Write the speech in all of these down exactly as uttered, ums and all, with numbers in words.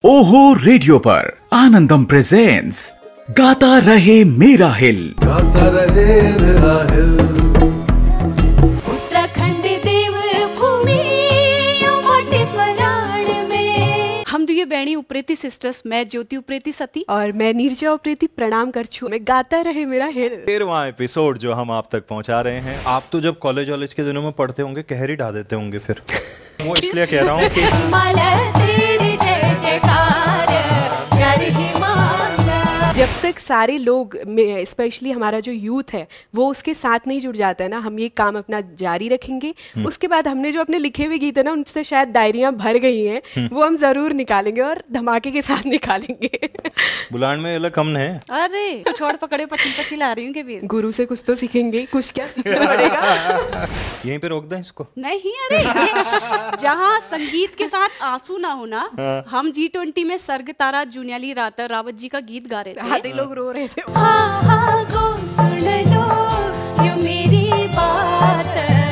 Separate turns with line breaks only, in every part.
ओहो रेडियो पर आनंदम प्रेजेंट्स गाता रहे मेरा हिल।
गाता रहे मेरा हिल।
उत्तराखंड देव भूमि मोटे पराण में। हम दुए बैणी उप्रेती सिस्टर्स, मैं ज्योति उप्रेती सती
और मैं नीरजा उप्रेती प्रणाम कर छू। मैं गाता रहे मेरा हिल
तेरहवां एपिसोड जो हम आप तक पहुंचा रहे हैं। आप तो जब कॉलेज वॉलेज के दिनों में पढ़ते होंगे कहर ही ढा देते होंगे फिर वो इसलिए कह रहा हूँ कि
जब तक सारे लोग, स्पेशली हमारा जो यूथ है, वो उसके साथ नहीं जुड़ जाता है ना, हम ये काम अपना जारी रखेंगे। उसके बाद हमने जो अपने लिखे हुए गीत है ना, उनसे शायद डायरियां भर गई हैं, वो हम जरूर निकालेंगे और धमाके के साथ निकालेंगे।
बुलान में अलग कम है।
अरे छोड़ पकड़े पची पची ला रही हूँ के वीर।
गुरु से कुछ तो सीखेंगे, कुछ क्या सीखना पड़ेगा।
यहीं पे रोक दें इसको।
नहीं, अरे जहाँ संगीत के साथ आंसू ना होना। हम जी ट्वेंटी में सर्ग तारा जुनियाली राता रावत जी का गीत गा रहे थे।
आधे लोग रो रहे थे।
हाँ, हाँ, गो सुन लो यो मेरी बात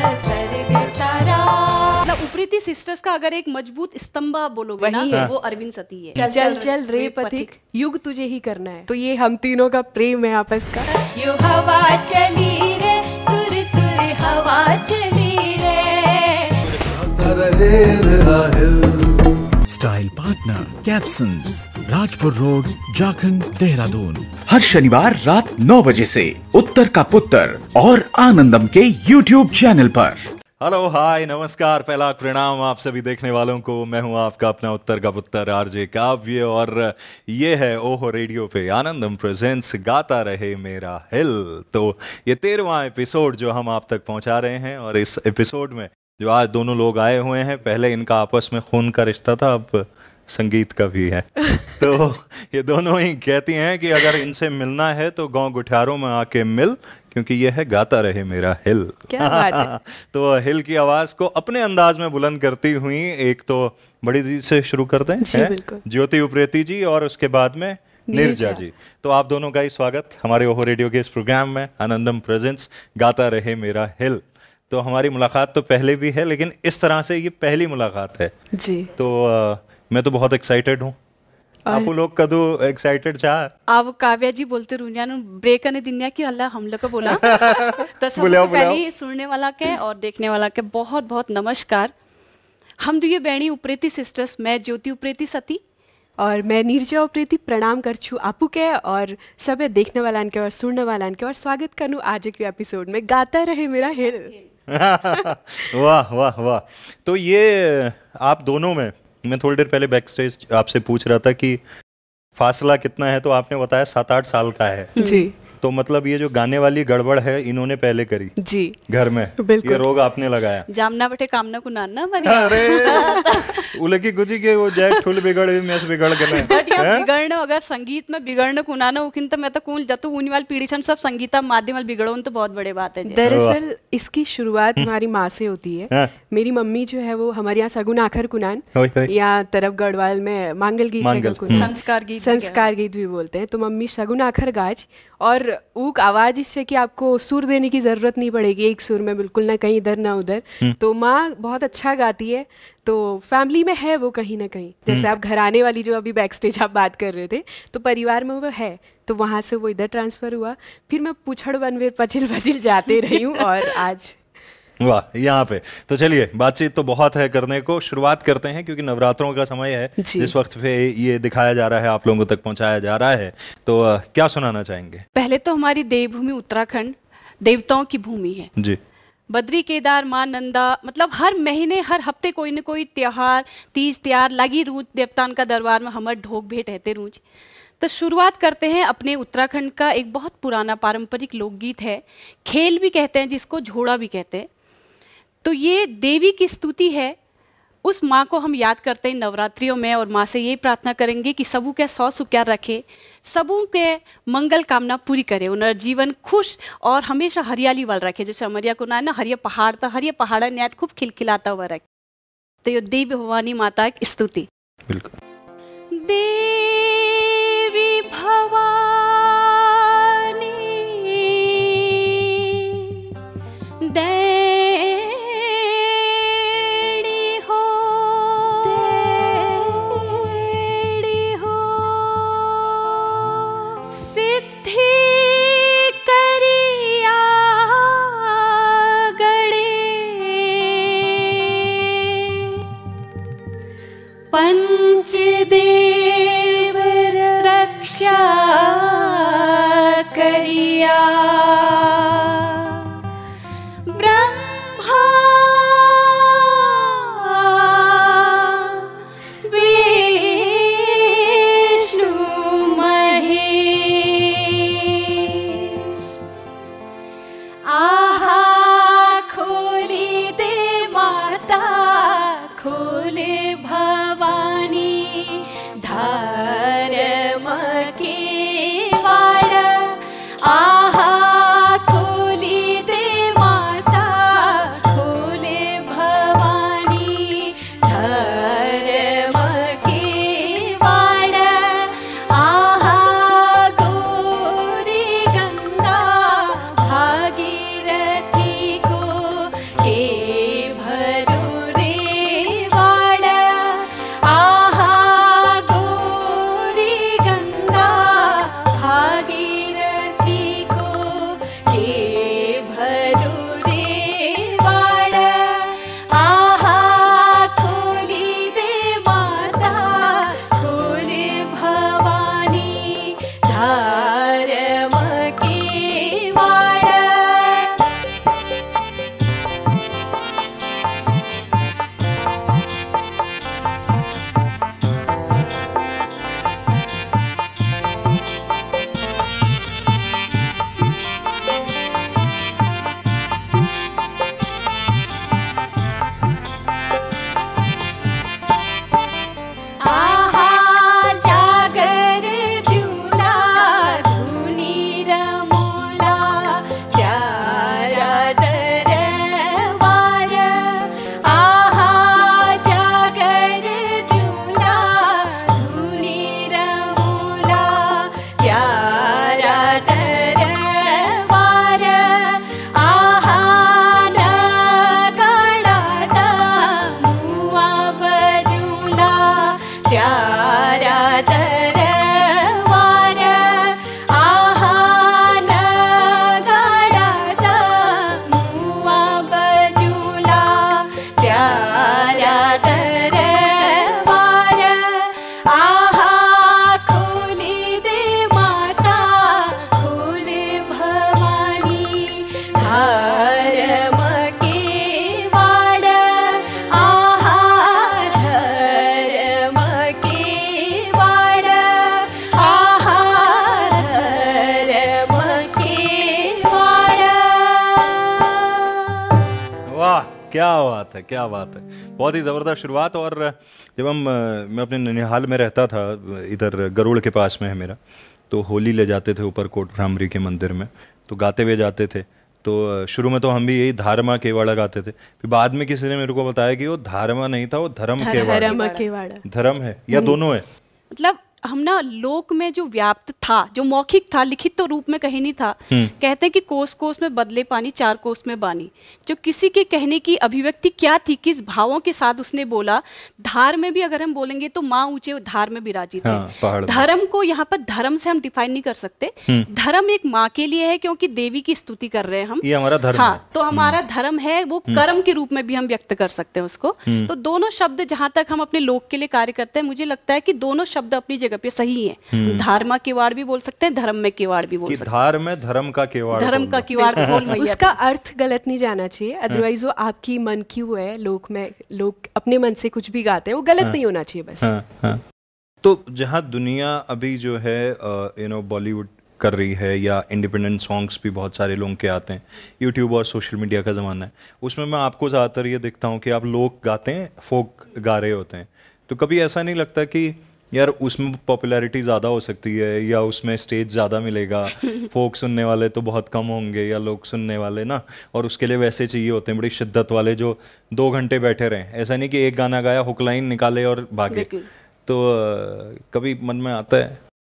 सर्ग तारा। मतलब उप्रेती सिस्टर्स का अगर एक मजबूत स्तंभ आप बोलोगे ना,
है।
वो अरविंद सती है।
चल चल, चल रे पथिक, युग तुझे ही करना है। तो ये हम तीनों का प्रेम है आपस का।
यो हवा चली रे, सुर सुर हवा चली रे।
गाता रहे मेरा हिल।
Style partner captions, Rajpur road, Jakhand, Dehradun. हर शनिवार रात नौ बजे से उत्तर का पुत्र और आनंदम के यूट्यूब चैनल पर।
हेलो, हाय, नमस्कार, पहला प्रणाम आप सभी देखने वालों को। मैं हूं आपका अपना उत्तर का पुत्र आरजे काव्य और ये है ओहो रेडियो पे आनंदम प्रेजेंट्स गाता रहे मेरा हिल। तो ये तेरहवां एपिसोड जो हम आप तक पहुंचा रहे हैं और इस एपिसोड में जो आज दोनों लोग आए हुए हैं, पहले इनका आपस में खून का रिश्ता था, अब संगीत का भी है। तो ये दोनों ही कहती हैं कि अगर इनसे मिलना है तो गांव गुठारों में आके मिल, क्योंकि ये है गाता रहे मेरा हिल।
क्या बात है।
तो हिल की आवाज को अपने अंदाज में बुलंद करती हुई एक तो बड़ी दीदी से शुरू करते हैं,
जी, बिल्कुल।
ज्योति उप्रेती जी, और उसके बाद में नीरजा जी। तो आप दोनों का ही स्वागत हमारे ओहो रेडियो के इस प्रोग्राम में आनंदम प्रेजेंट्स गाता रहे मेरा हिल। तो हमारी मुलाकात तो पहले भी है, लेकिन इस तरह से ये पहली मुलाकात है जी। तो आ, मैं तो बहुत एक्साइटेड हूँ। आप लोग कदू एक्साइटेड चाह
अब काव्या जी बोलते रुनियान ब्रेक ने दिन्या कि अल्लाह हम लोग को बोला। तो सबसे पहले सुनने वाला के और देखने वाला के बहुत बहुत नमस्कार। हम दुए बैणी उप्रेती सिस्टर्स, मैं ज्योति उप्रेती सती
और मैं नीरजा उप्रेती प्रणाम कर छू आपू के और सब देखने वाला के और सुनने वाला के और स्वागत करूँ आज के एपिसोड में गाता रहे मेरा हिल।
वाह वाह वाह। तो ये आप दोनों में मैं थोड़ी देर पहले बैक स्टेज आपसे पूछ रहा था कि फासला कितना है, तो आपने बताया सात आठ साल का है
जी। तो
मतलब ये जो गाने वाली गड़बड़ है इन्होंने पहले करी
जी
घर में, ये रोग आपने लगाया।
जामना बटे कामना को नाना बनी।
अरे उलकी गुजी के वो जैक ठुल बिगड़ मैच बिगड़ गए।
बिगड़ने अगर संगीत में बिगड़ने को नाना उकिन तो मैं तो कूल जातू ऊनी वाली पीढ़ी सब संगीता माध्यम बिगड़ो तो बहुत बड़ी बात है।
दरअसल इसकी शुरुआत हमारी माँ से होती है। मेरी मम्मी जो है वो हमारे यहाँ सगुन आखर कुनान या तरफ गढ़वाल में मांगल गीत,
संस्कार गीत,
संस्कार गीत भी बोलते हैं। तो मम्मी सगुन आखर गाज और ऊक आवाज इससे कि आपको सुर देने की जरूरत नहीं पड़ेगी, एक सुर में बिल्कुल ना कहीं इधर ना उधर। तो माँ बहुत अच्छा गाती है, तो फैमिली में है वो कहीं ना कहीं। जैसे आप घराने वाली जो अभी बैक स्टेज आप बात कर रहे थे, तो परिवार में वो है, तो वहाँ से वो इधर ट्रांसफर हुआ। फिर मैं पुछड़ बनवे पचिल पचिल जाते रही हूँ और आज
वाह यहाँ पे। तो चलिए, बातचीत तो बहुत है करने को, शुरुआत करते हैं क्योंकि नवरात्रों का समय है जिस वक्त पे ये दिखाया जा रहा है, आप लोगों तक पहुंचाया जा रहा है। तो आ, क्या सुनाना चाहेंगे?
पहले तो हमारी देवभूमि उत्तराखंड देवताओं की भूमि है
जी।
बद्री केदार माँ नंदा, मतलब हर महीने हर हफ्ते कोई न कोई त्योहार तीज त्योहार लगी रूज देवतान का दरबार में हमारे ढोक भेंट रहते रूज। तो शुरुआत करते हैं अपने उत्तराखंड का एक बहुत पुराना पारंपरिक लोकगीत है, खेल भी कहते हैं जिसको, झोड़ा भी कहते हैं। तो ये देवी की स्तुति है, उस माँ को हम याद करते हैं नवरात्रियों में और माँ से ये प्रार्थना करेंगे कि सबू के सौ सुख्यार रखे, सबू के मंगल कामना पूरी करे, उनका जीवन खुश और हमेशा हरियाली वाल रखे। जैसे अमरिया को ना ना हरिया पहाड़ था, हरिया पहाड़ न्याय खूब खिलखिलाता हुआ रखे। तो ये देवी भवानी माता की स्तुति।
बिल्कुल।
देवी भवानी दे हो, देव रक्षा करिया, ब्रह्मा विष्णु महेश, आहा खोली दे माता, खोले भवानी धर्म के वाड़, आहा खोली दे माता, खोले भवानी धर्म के वाड़, आहा गौरी गंगा भागीरथी को के भरो रे वाड़, आहा गौरी गंगा भागीरथी को के भरो रे वाड़, आहा खोली दे माता, खोले भवानी धर्म के वाड़। आहा जागर द्युला धुनी रमोला, प्यारा दरबार, आहा जागर द्युला धुनी रमोला, प्यारा दरबार, आहा नगाड़ा मुआ बजूला, प्यारा दरबार, आहा नगाड़ा मुआ बजूला, प्यारा दरबार, आहा खोली दे माता, खोले भवानी धर्म के वाड़, आहा धर्म के वाड़, आहा धर्म के वाड़।
वाह, क्या बात है, क्या बात है, बहुत ही ज़बरदस्त शुरुआत। और जब हम अ, मैं अपने ननिहाल में रहता था, इधर गरुड़ के पास में है मेरा, तो होली ले जाते थे ऊपर कोट भ्रामरी के मंदिर में, तो गाते हुए जाते थे। तो अ, शुरू में तो हम भी यही धारमा केवाड़ा गाते थे, फिर बाद में किसी ने मेरे को बताया कि वो धारमा नहीं था, वो धर्म केवाड़ा,
धर्म के वाड़।
धर्म है या दोनों है।
मतलब हम ना लोक में जो व्याप्त था, जो मौखिक था, लिखित तो रूप में कहीं नहीं था। कहते हैं कि कोस कोस में बदले पानी, चार कोस में बानी। जो किसी के कहने की अभिव्यक्ति क्या थी, किस भावों के साथ उसने बोला। धार में भी अगर हम बोलेंगे तो माँ ऊंचे धार में विराजित है।
हाँ, पहाड़ में।
धर्म को यहाँ पर धर्म से हम डिफाइन नहीं कर सकते। धर्म एक माँ के लिए है, क्योंकि देवी की स्तुति कर रहे हैं हम।
ये हमारा धर्म
हाँ,
है।
तो हमारा धर्म है, वो कर्म के रूप में भी हम व्यक्त कर सकते हैं उसको। तो दोनों शब्द जहाँ तक हम अपने लोक के लिए कार्य करते हैं, मुझे लगता है कि दोनों शब्द अपनी जगह पे सही है। धारमा किवाड़ भी बोल सकते हैं, धर्म में किवाड़ भी बोल
कि
सकते
धार में धर्म का
हैं।
केवाड़
धर्म
बोल
का
दो।
किवाड़ बोल मैया।
उसका अर्थ गलत नहीं जाना चाहिए, अदरवाइज वो आपकी मन की वो है, लोक में लोग अपने मन से कुछ भी गाते हैं, वो गलत नहीं होना चाहिए बस।
हाँ, हाँ। तो जहाँ दुनिया अभी जो है यू नो बॉलीवुड कर रही है, या इंडिपेंडेंट सॉन्ग्स भी बहुत सारे लोगों के आते हैं, यूट्यूब और सोशल मीडिया का ज़माना है, उसमें मैं आपको ज़्यादातर ये देखता हूँ कि आप लोग गाते हैं, फोक गा रहे होते हैं। तो कभी ऐसा नहीं लगता कि यार उसमें पॉपुलैरिटी ज़्यादा हो सकती है, या उसमें स्टेज ज़्यादा मिलेगा, फोक सुनने वाले तो बहुत कम होंगे, या लोग सुनने वाले ना, और उसके लिए वैसे चाहिए होते हैं बड़ी शिद्दत वाले जो दो घंटे बैठे रहें। ऐसा नहीं कि एक गाना गाया, हुक लाइन निकाले और भागे। तो आ, कभी मन में आता है?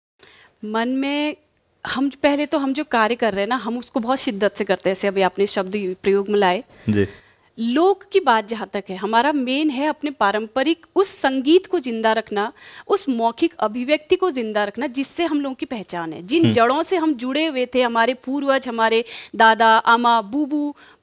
मन में हम पहले तो हम जो कार्य कर रहे हैं ना, हम उसको बहुत शिद्दत से करते हैं। जैसे अभी आपने शब्द प्रयोग में लाए
जी।
लोक की बात जहाँ तक है, हमारा मेन है अपने पारंपरिक उस संगीत को जिंदा रखना, उस मौखिक अभिव्यक्ति को जिंदा रखना, जिससे हम लोगों की पहचान है, जिन जड़ों से हम जुड़े हुए थे, हमारे पूर्वज, हमारे दादा, अम्मा, बूबू,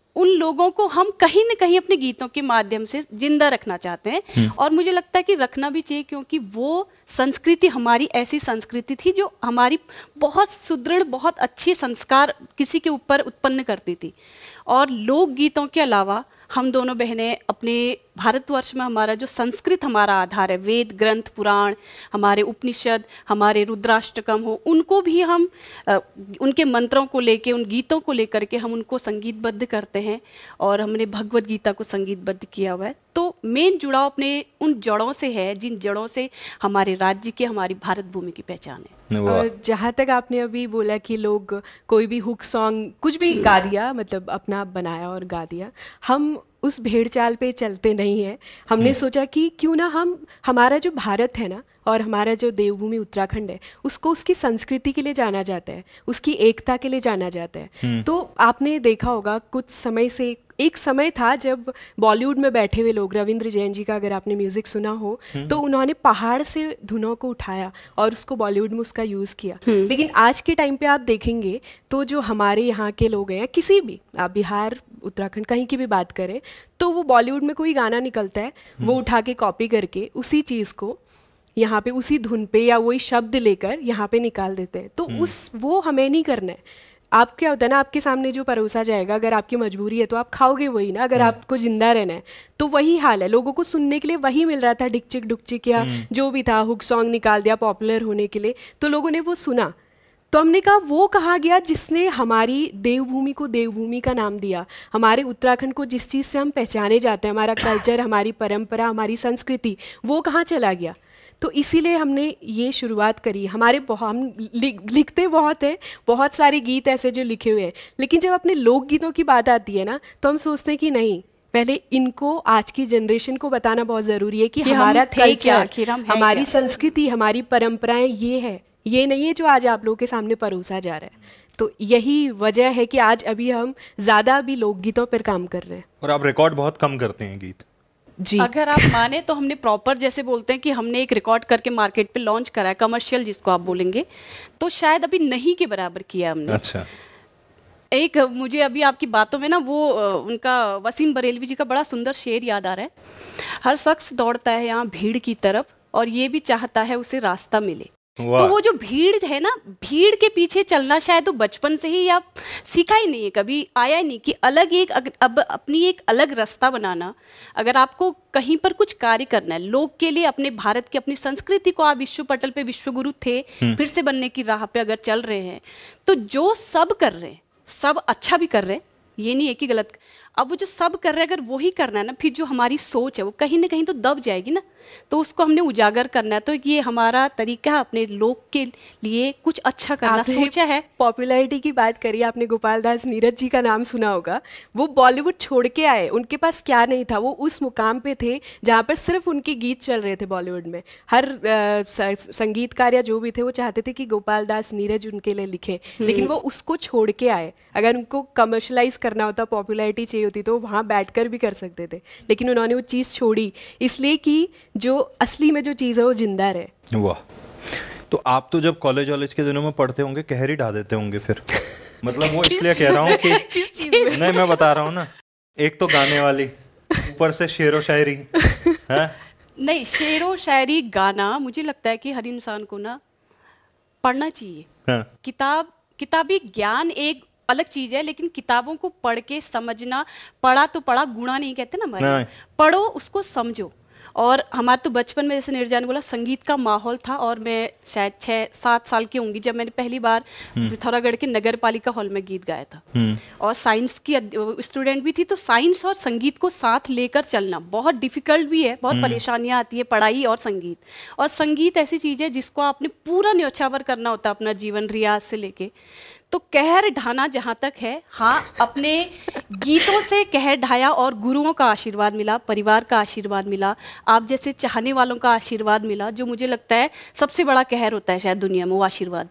उन लोगों को हम कहीं न कहीं अपने गीतों के माध्यम से जिंदा रखना चाहते हैं। और मुझे लगता है कि रखना भी चाहिए, क्योंकि वो संस्कृति हमारी ऐसी संस्कृति थी जो हमारी बहुत सुदृढ़, बहुत अच्छे संस्कार किसी के ऊपर उत्पन्न करती थी। और लोकगीतों के अलावा हम दोनों बहनें अपने भारतवर्ष में हमारा जो संस्कृत हमारा आधार है, वेद ग्रंथ पुराण, हमारे उपनिषद, हमारे रुद्राष्टकम हो, उनको भी हम अ, उनके मंत्रों को लेके, उन गीतों को लेकर के हम उनको संगीतबद्ध करते हैं। और हमने भगवत गीता को संगीतबद्ध किया हुआ है। तो मेन जुड़ाव अपने उन जड़ों से है, जिन जड़ों से हमारे राज्य की, हमारी भारत भूमि की पहचान है।
और जहाँ तक आपने अभी बोला कि लोग कोई भी हुक सॉन्ग कुछ भी गा दिया, मतलब अपना बनाया और गा दिया, हम उस भेड़ चाल पे चलते नहीं हैं। हमने सोचा कि क्यों ना हम, हमारा जो भारत है ना, और हमारा जो देवभूमि उत्तराखंड है, उसको उसकी संस्कृति के लिए जाना जाता है, उसकी एकता के लिए जाना जाता है। तो आपने देखा होगा कुछ समय से, एक समय था जब बॉलीवुड में बैठे हुए लोग, रविंद्र जैन जी का अगर आपने म्यूजिक सुना हो, तो उन्होंने पहाड़ से धुनों को उठाया और उसको बॉलीवुड में उसका यूज़ किया। लेकिन आज के टाइम पे आप देखेंगे तो जो हमारे यहाँ के लोग हैं, किसी भी, आप बिहार, उत्तराखंड, कहीं की भी बात करें, तो वो बॉलीवुड में कोई गाना निकलता है, वो उठा के कॉपी करके उसी चीज़ को यहाँ पे उसी धुन पे या वही शब्द लेकर यहाँ पे निकाल देते हैं। तो उस वो हमें नहीं करना है। आप क्या होता है ना, आपके सामने जो परोसा जाएगा, अगर आपकी मजबूरी है तो आप खाओगे वही ना। अगर आपको जिंदा रहना है तो वही हाल है। लोगों को सुनने के लिए वही मिल रहा था, डिकचिक डुकचिक या जो भी था, हुक सॉन्ग निकाल दिया पॉपुलर होने के लिए, तो लोगों ने वो सुना। तो हमने कहा वो कहा गया जिसने हमारी देवभूमि को देवभूमि का नाम दिया, हमारे उत्तराखंड को जिस चीज़ से हम पहचाने जाते हैं, हमारा कल्चर, हमारी परंपरा, हमारी संस्कृति, वो कहाँ चला गया। तो इसीलिए हमने ये शुरुआत करी। हमारे बहुत, हम लि, लिखते बहुत हैं, बहुत सारे गीत ऐसे जो लिखे हुए हैं, लेकिन जब अपने लोकगीतों की बात आती है ना, तो हम सोचते हैं कि नहीं, पहले इनको आज की जनरेशन को बताना बहुत ज़रूरी है कि
कि
हमारा
कल्चर,
हमारी संस्कृति, हमारी परंपराएं ये है, ये नहीं है जो आज आप लोगों के सामने परोसा जा रहा है। तो यही वजह है कि आज अभी हम ज़्यादा भी लोकगीतों पर काम कर रहे हैं।
और आप रिकॉर्ड बहुत कम करते हैं गीत
जी।
अगर आप माने तो हमने प्रॉपर, जैसे बोलते हैं कि हमने एक रिकॉर्ड करके मार्केट पे लॉन्च करा है, कमर्शियल जिसको आप बोलेंगे, तो शायद अभी नहीं के बराबर किया हमने।
अच्छा।
एक मुझे अभी आपकी बातों में ना वो उनका वसीम बरेलवी जी का बड़ा सुंदर शेर याद आ रहा है। हर शख्स दौड़ता है यहाँ भीड़ की तरफ और ये भी चाहता है उसे रास्ता मिले। तो वो जो भीड़ है ना, भीड़ के पीछे चलना शायद तो बचपन से ही या सीखा ही नहीं है, कभी आया ही नहीं कि अलग एक अब अपनी एक अलग रास्ता बनाना। अगर आपको कहीं पर कुछ कार्य करना है लोग के लिए, अपने भारत की, अपनी संस्कृति को, आप विश्व पटल पे विश्वगुरु थे, फिर से बनने की राह पे अगर चल रहे हैं, तो जो सब कर रहे हैं, सब अच्छा भी कर रहे हैं, ये नहीं है कि गलत। अब वो जो सब कर रहे हैं, अगर वही करना है ना, फिर जो हमारी सोच है वो कहीं ना कहीं तो दब जाएगी ना। तो उसको हमने उजागर करना है। तो ये हमारा तरीका है अपने लोग के लिए कुछ अच्छा करना, सोचा है।
पॉपुलैरिटी की बात करिए, आपने गोपाल दास नीरज जी का नाम सुना होगा। वो बॉलीवुड छोड़ के आए, उनके पास क्या नहीं था, वो उस मुकाम पे थे जहाँ पर सिर्फ उनके गीत चल रहे थे बॉलीवुड में। हर आ, संगीतकार या जो भी थे वो चाहते थे कि गोपाल दास नीरज उनके लिए लिखे, लेकिन वो उसको छोड़ के आए। अगर उनको कमर्शलाइज करना होता, पॉपुलैरिटी चाहिए होती, तो वहाँ बैठकर भी कर सकते थे, लेकिन उन्होंने वो चीज़ छोड़ी, इसलिए कि जो असली में जो चीज़ है वो जिंदा रहे।
वाह। तो आप तो जब कॉलेज वॉलेज के दिनों में पढ़ते होंगे, कहरी ढा देते होंगे फिर। मतलब वो इसलिए कह रहा हूँ कि नहीं, मैं बता रहा हूँ ना, एक तो गाने वाली, ऊपर से शेरो शायरी है?
नहीं, शेरो शायरी गाना मुझे लगता है कि हर इंसान को ना पढ़ना चाहिए।
हाँ।
किताब, किताबी ज्ञान एक अलग चीज है, लेकिन किताबों को पढ़ के समझना, पढ़ा तो पढ़ा, गुणा नहीं कहते ना हमारे, पढ़ो उसको समझो। और हमारे तो बचपन में, जैसे नीरजा ने बोला, संगीत का माहौल था। और मैं शायद छः सात साल की होंगी जब मैंने पहली बार पिथौरागढ़ के नगर पालिका हॉल में गीत गाया था। और साइंस की स्टूडेंट भी थी, तो साइंस और संगीत को साथ लेकर चलना बहुत डिफिकल्ट भी है, बहुत परेशानियां आती है, पढ़ाई और संगीत। और संगीत ऐसी चीज़ है जिसको आपने पूरा न्यौछावर करना होता है, अपना जीवन रियाज से लेके। तो कहर ढाना जहाँ तक है, हाँ, अपने गीतों से कहर ढाया और गुरुओं का आशीर्वाद मिला, परिवार का आशीर्वाद मिला, आप जैसे चाहने वालों का आशीर्वाद मिला, जो मुझे लगता है सबसे बड़ा कहर होता है शायद दुनिया में, वो आशीर्वाद।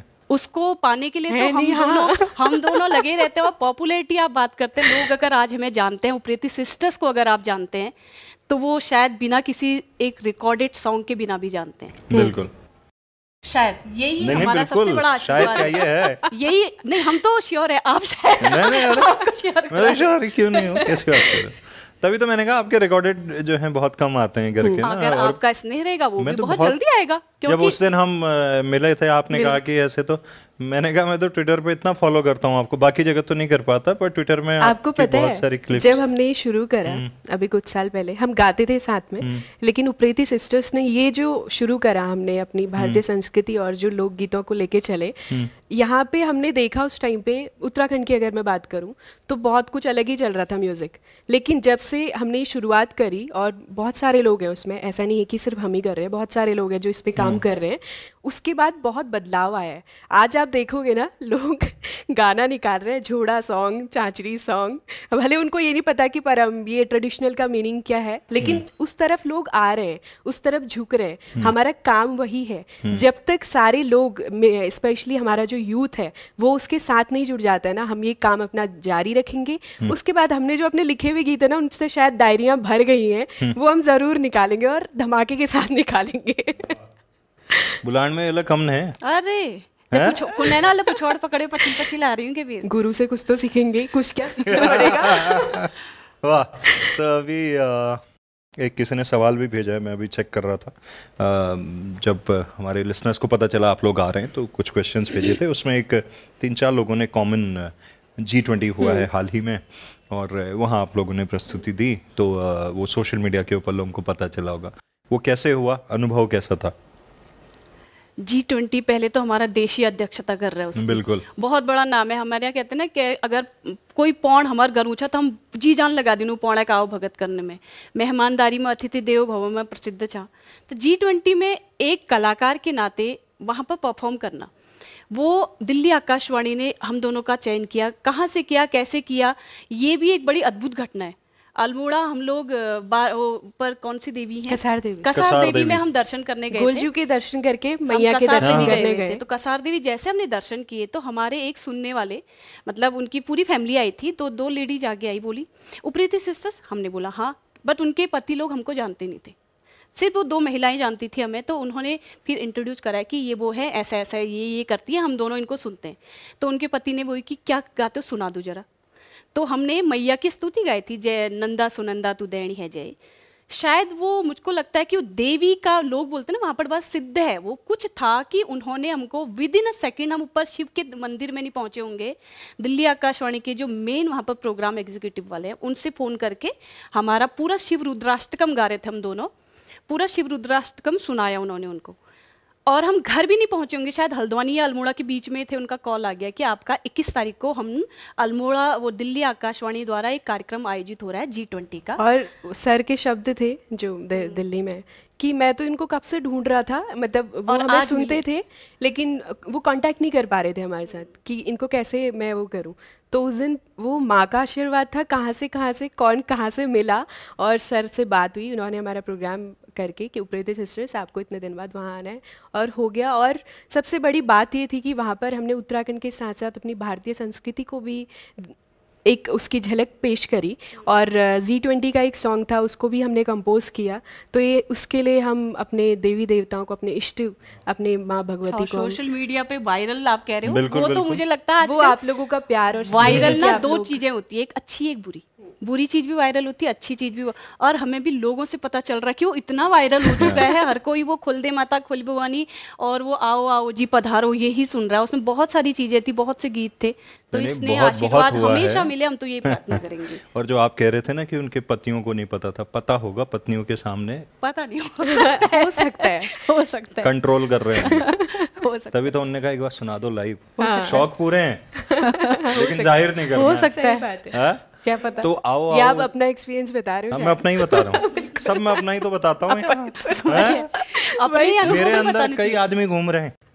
उसको पाने के लिए तो हम दोनों हम दोनों लगे रहते हैं। और पॉपुलैरिटी आप बात करते हैं, लोग अगर आज हमें जानते हैं, प्रीति सिस्टर्स को अगर आप जानते हैं, तो वो शायद बिना किसी एक रिकॉर्डेड सॉन्ग के बिना भी जानते हैं।
बिल्कुल।
शायद यही
नहीं नहीं
हमारा सबसे
बिल्कुल,
बड़ा
शायद
आशीर्वाद
क्या ये है।
यही नहीं, हम तो श्योर है, आप शायद
नहीं नहीं अरे
आपको श्योर
मैं तो श्योर क्यों नहीं हूँ, कैसी बात कर रहे हो? तभी तो मैंने कहा आपके रिकॉर्डेड जो हैं बहुत कम आते हैं घर के ना।
अगर
और
आपका स्नेह रहेगा वो
मैं
भी
तो
बहुत
बहुत-
जल्दी आएगा,
जब
क्योंकि
उस दिन हम अ, मिले थे, आपने कहा कि ऐसे, तो मैंने कहा मैं तो ट्विटर पे इतना फॉलो करता हूँ आपको, बाकी जगह तो नहीं कर पाता, पर ट्विटर में
आपको
आपकी
पता
बहुत सारी
है
क्लिप्स।
जब हमने ये शुरू करा अभी कुछ साल पहले, हम गाते थे साथ में, लेकिन उप्रेती सिस्टर्स ने ये जो शुरू करा हमने अपनी भारतीय संस्कृति और जो लोकगीतों को लेके चले, यहाँ पे हमने देखा उस टाइम पे उत्तराखंड की अगर मैं बात करूँ तो बहुत कुछ अलग ही चल रहा था म्यूज़िक। लेकिन जब से हमने ये शुरुआत करी, और बहुत सारे लोग हैं उसमें, ऐसा नहीं है कि सिर्फ हम ही कर रहे हैं, बहुत सारे लोग हैं जो इस पे काम कर रहे हैं, उसके बाद बहुत बदलाव आया है। आज आप देखोगे ना, लोग गाना निकाल रहे हैं, झोड़ा सॉन्ग, चांचरी सॉन्ग, भले उनको ये नहीं पता कि परम ये ट्रेडिशनल का मीनिंग क्या है, लेकिन उस तरफ लोग आ रहे हैं, उस तरफ झुक रहे हैं। हमारा काम वही है, जब तक सारे लोग, स्पेशली हमारा जो यूथ है, वो उसके साथ नहीं जुड़ जाता है ना, हम ये काम अपना जारी रखेंगे। उसके बाद हमने जो अपने लिखे हुए गीत है ना, उनसे शायद डायरियां भर गई हैं, वो हम जरूर निकालेंगे और धमाके के साथ निकालेंगे।
बुलान में अलग कम है।
अरे कुनैना वाले पुछौड़ पकड़े पची पची ला रही हूँ के वीर।
गुरु से कुछ तो सीखेंगे, कुछ क्या सीखना पड़ेगा।
वाह। तो अभी अ, एक किसी ने सवाल भी भेजा है, मैं अभी चेक कर रहा था। अ, जब हमारे लिसनर्स को पता चला आप लोग आ रहे हैं तो कुछ क्वेश्चंस भेजे थे, उसमें एक तीन चार लोगों ने कॉमन जी ट्वेंटी हुआ है हाल ही में, और वहाँ आप लोगों ने प्रस्तुति दी, तो अ, वो सोशल मीडिया के ऊपर लोगों को पता चला होगा। वो कैसे हुआ, अनुभव कैसा था?
जी ट्वेंटी पहले तो हमारा देशी अध्यक्षता कर रहा है उसमें।
बिल्कुल।
बहुत बड़ा नाम है हमारे यहाँ। कहते हैं ना कि अगर कोई पौण हमारे घर ऊँचा तो हम जी जान लगा दी पौड़ा का आओ भगत करने में, मेहमानदारी में, अतिथि देवो भव में प्रसिद्ध छा। तो जी ट्वेंटी में एक कलाकार के नाते वहाँ पर परफॉर्म करना, वो दिल्ली आकाशवाणी ने हम दोनों का चयन किया। कहाँ से किया, कैसे किया, ये भी एक बड़ी अद्भुत घटना है। अल्मोड़ा हम लोग पर कौन सी देवी हैं,
कसार देवी।
कसार,
कसार
देवी,
देवी
में हम दर्शन करने गए थे।
गोलजू के दर्शन करके
हम
मैया के
कसार
दर्शन
देवी
करने
गए
गए।
थे। तो कसार देवी जैसे हमने दर्शन किए तो हमारे एक सुनने वाले, मतलब उनकी पूरी फैमिली आई थी, तो दो लेडीज आगे आई, बोली उप्रेती सिस्टर्स। हमने बोला हाँ, बट उनके पति लोग हमको जानते नहीं थे, सिर्फ वो दो महिलाएं जानती थी हमें। तो उन्होंने फिर इंट्रोड्यूस कराया कि ये वो है, ऐसा ऐसा है, ये ये करती है, हम दोनों इनको सुनते हैं। तो उनके पति ने बोली कि क्या गाते हो, सुना दो जरा। तो हमने मैया की स्तुति गाई थी, जय नंदा सुनंदा तू दैणी है जय। शायद वो, मुझको लगता है कि वो देवी का, लोग बोलते हैं ना वहाँ पर बात सिद्ध है, वो कुछ था कि उन्होंने हमको विद इन अ सेकेंड, हम ऊपर शिव के मंदिर में नहीं पहुँचे होंगे, दिल्ली आकाशवाणी के जो मेन वहाँ पर प्रोग्राम एग्जीक्यूटिव वाले हैं उनसे फ़ोन करके हमारा पूरा शिव रुद्राष्टकम गा रहे थे हम दोनों, पूरा शिव रुद्राष्टकम सुनाया उन्होंने उनको। और हम घर भी नहीं पहुंचे होंगे, शायद हल्द्वानी या अल्मोड़ा के बीच में थे, उनका कॉल आ गया कि आपका इक्कीस तारीख को हम अल्मोड़ा, वो दिल्ली आकाशवाणी द्वारा एक कार्यक्रम आयोजित हो रहा है जी ट्वेंटी का।
और सर के शब्द थे जो दिल्ली में कि मैं तो इनको कब से ढूंढ रहा था, मतलब वो
और
हमें
आज
सुनते
मिले।
थे लेकिन वो कांटेक्ट नहीं कर पा रहे थे हमारे साथ कि इनको कैसे मैं वो करूं। तो उस दिन वो माँ का आशीर्वाद था, कहाँ से कहाँ से कौन कहाँ से मिला, और सर से बात हुई, उन्होंने हमारा प्रोग्राम करके कि उप्रेती सिस्टर्स आपको इतने दिन बाद वहाँ आना है, और हो गया। और सबसे बड़ी बात ये थी कि वहाँ पर हमने उत्तराखंड के साथ साथ अपनी भारतीय संस्कृति को भी एक उसकी झलक पेश करी, और जी ट्वेंटी का एक सॉन्ग था उसको भी हमने कंपोज किया। तो ये उसके लिए हम अपने देवी देवताओं को, अपने इष्ट, अपने माँ भगवती को,
सोशल मीडिया पे वायरल आप कह रहे हो,
बिल्कुल,
वो तो
बिल्कुल।
मुझे लगता है
वो
आजकल
आप लोगों का प्यार और
वायरल
स्नेह
ना
कि आप
दो
लोग-
चीजें होती है, एक अच्छी एक बुरी। बुरी चीज भी वायरल होती है, अच्छी चीज भी। और हमें भी लोगों से पता चल रहा है कि वो इतना वायरल हो चुका है, हर कोई वो खुल दे माता खुल भवानी और वो आओ आओ जी पधारो यही सुन रहा है। उसमें बहुत सारी चीजें थी, बहुत से गीत थे। तो
नहीं,
इसने
बहुत-
आशीर्वाद
बहुत हुआ
हमेशा
है।
मिले, हम तो ये प्रार्थना करेंगे।
और जो आप कह रहे थे ना कि उनके पतियों को नहीं पता था, पता होगा पत्नियों के सामने
पता नहीं, हो सकता है,
हो सकता है।
हो सकता है,
कंट्रोल कर रहे हैं।
हो सकता
तभी तो उन्होंने कहा एक बार सुना दो लाइव। शौक पूरे हैं लेकिन जाहिर नहीं
है,
करना
हो
है।
सकता
सही
है,
बात है।
हाँ?
क्या पता।
तो आओ
या
आओ।
आप अपना एक्सपीरियंस बता रहे हो
हाँ,
क्या?
मैं अपना ही बता रहा हूँ, सब मैं अपना ही तो बताता हूँ। हैं?
अपने ही अनुभव
मेरे
भी
अंदर
बताने
कई
चाहिए।
आदमी घूम रहे हैं।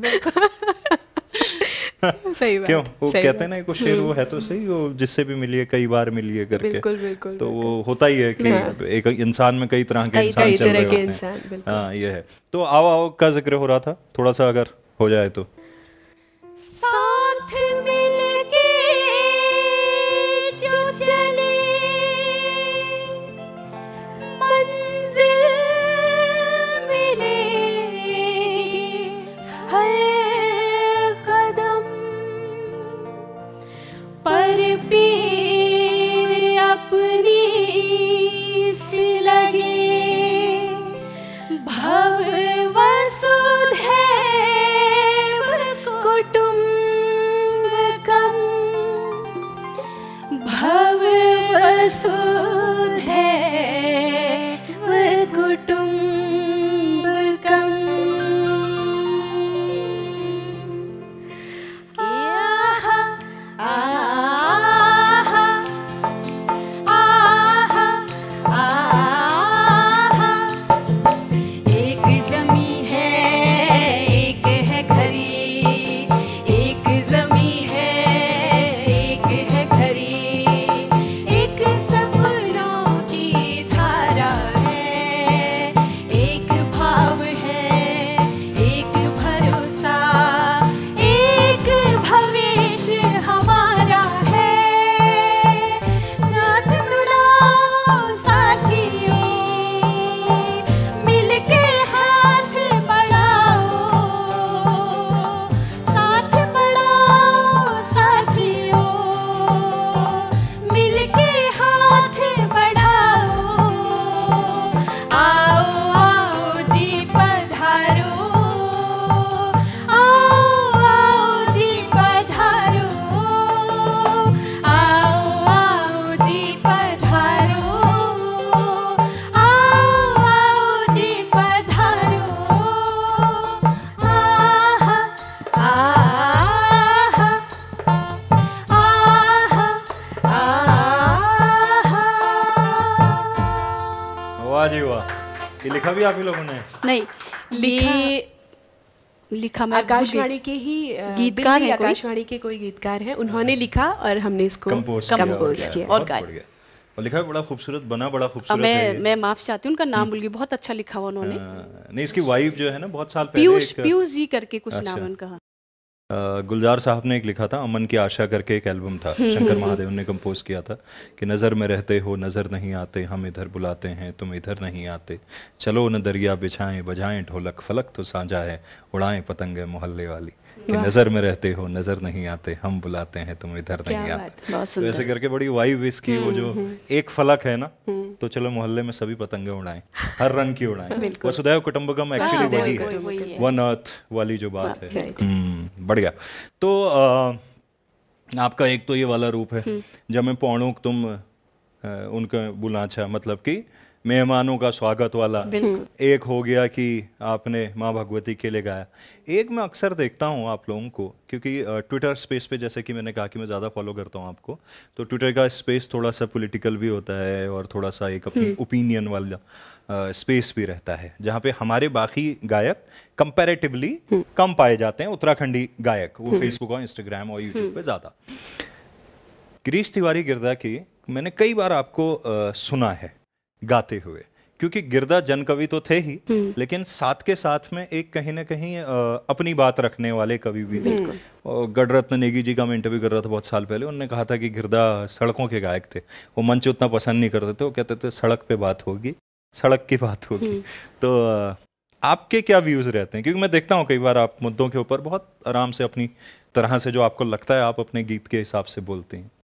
सही बात
क्यों? वो
सही
कहते हैं
बात।
ना, कुछ शेर वो है तो सही, वो जिससे भी मिलिए कई बार मिलिए करके।
बिल्कुल बिल्कुल
तो वो होता ही है कि
हाँ।
एक इंसान में कई तरह के
कई-
इंसान
कई
चल
तरह
रहे
के
होते हैं।
इंसान, बिल्कुल।
हाँ, ये है। तो आओ आओ का जिक्र हो रहा था, थोड़ा सा अगर हो जाए तो।
साथ मिलके जो चले मंजिल मिलेगी, हर
लिखा भी आप ही लोगों ने?
नहीं, ये लिखा मैं
आकाशवाणी के ही
गीतकार हैं,
आकाशवाणी के कोई गीतकार हैं, उन्होंने लिखा और हमने इसको
कंपोज
किया
और गाया।
और लिखा बड़ा खूबसूरत बना, बड़ा खूबसूरत
मैं
है।
मैं माफ चाहती हूँ, उनका नाम भूल गई, बहुत अच्छा लिखा हुआ उन्होंने।
नहीं, इसकी वाइफ जो है ना, बहुत साल पहले
पीयूष पीयूष जी करके कुछ
अच्छा।
नाम है उनका।
गुलजार साहब ने एक लिखा था, अमन की आशा करके एक एल्बम था, शंकर महादेव ने कंपोज किया था कि नज़र में रहते हो नज़र नहीं आते, हम इधर बुलाते हैं तुम इधर नहीं आते, चलो न दरिया बिछाएं बजाएं ढोलक, फलक तो साझा है उड़ाएं पतंगे मोहल्ले वाली, कि नज़र में रहते हो नज़र नहीं आते, हम बुलाते हैं तुम इधर नहीं आते। तो ऐसे करके बड़ी वाइब इसकी, वो जो एक फलक है ना, तो चलो मोहल्ले में सभी पतंगे उड़ाएं, हर रंग की उड़ाएं। वसुधैव कुटुंबकम एक्चुअली वही है, वन अर्थ वाली जो बात है। हम्म, बढ़िया। तो आ, आपका एक तो ये वाला रूप है, जब मैं पौणुक तुम उनका बुलाचा, मतलब कि मेहमानों का स्वागत वाला। एक हो गया कि आपने माँ भगवती के लिए गाया। एक मैं अक्सर देखता हूँ आप लोगों को, क्योंकि ट्विटर स्पेस पे, जैसे कि मैंने कहा कि मैं ज़्यादा फॉलो करता हूँ आपको, तो ट्विटर का स्पेस थोड़ा सा पॉलिटिकल भी होता है और थोड़ा सा एक अपनी ओपिनियन वाला स्पेस भी रहता है, जहाँ पे हमारे बाकी गायक कंपैरेटिवली कम पाए जाते हैं, उत्तराखंडी गायक, वो फेसबुक और इंस्टाग्राम और यूट्यूब पे ज़्यादा। गिरीश तिवारी गिरदा की मैंने कई बार आपको आ, सुना है गाते हुए, क्योंकि गिरदा जन कवि तो थे ही, लेकिन साथ के साथ में एक कहीं ना कहीं आ, अपनी बात रखने वाले कवि भी थे। और गणरत्न नेगी जी का मैं इंटरव्यू कर रहा था बहुत साल पहले, उन्होंने कहा था कि गिरदा सड़कों के गायक थे, वो मंच उतना पसंद नहीं करते थे, वो कहते थे सड़क पे बात होगी, सड़क की बात होगी। तो आ, आपके क्या व्यूज रहते हैं? क्योंकि मैं देखता हूँ कई बार आप मुद्दों के ऊपर बहुत आराम से अपनी तरह से, जो आपको लगता है, आप अपने गीत के हिसाब से बोलते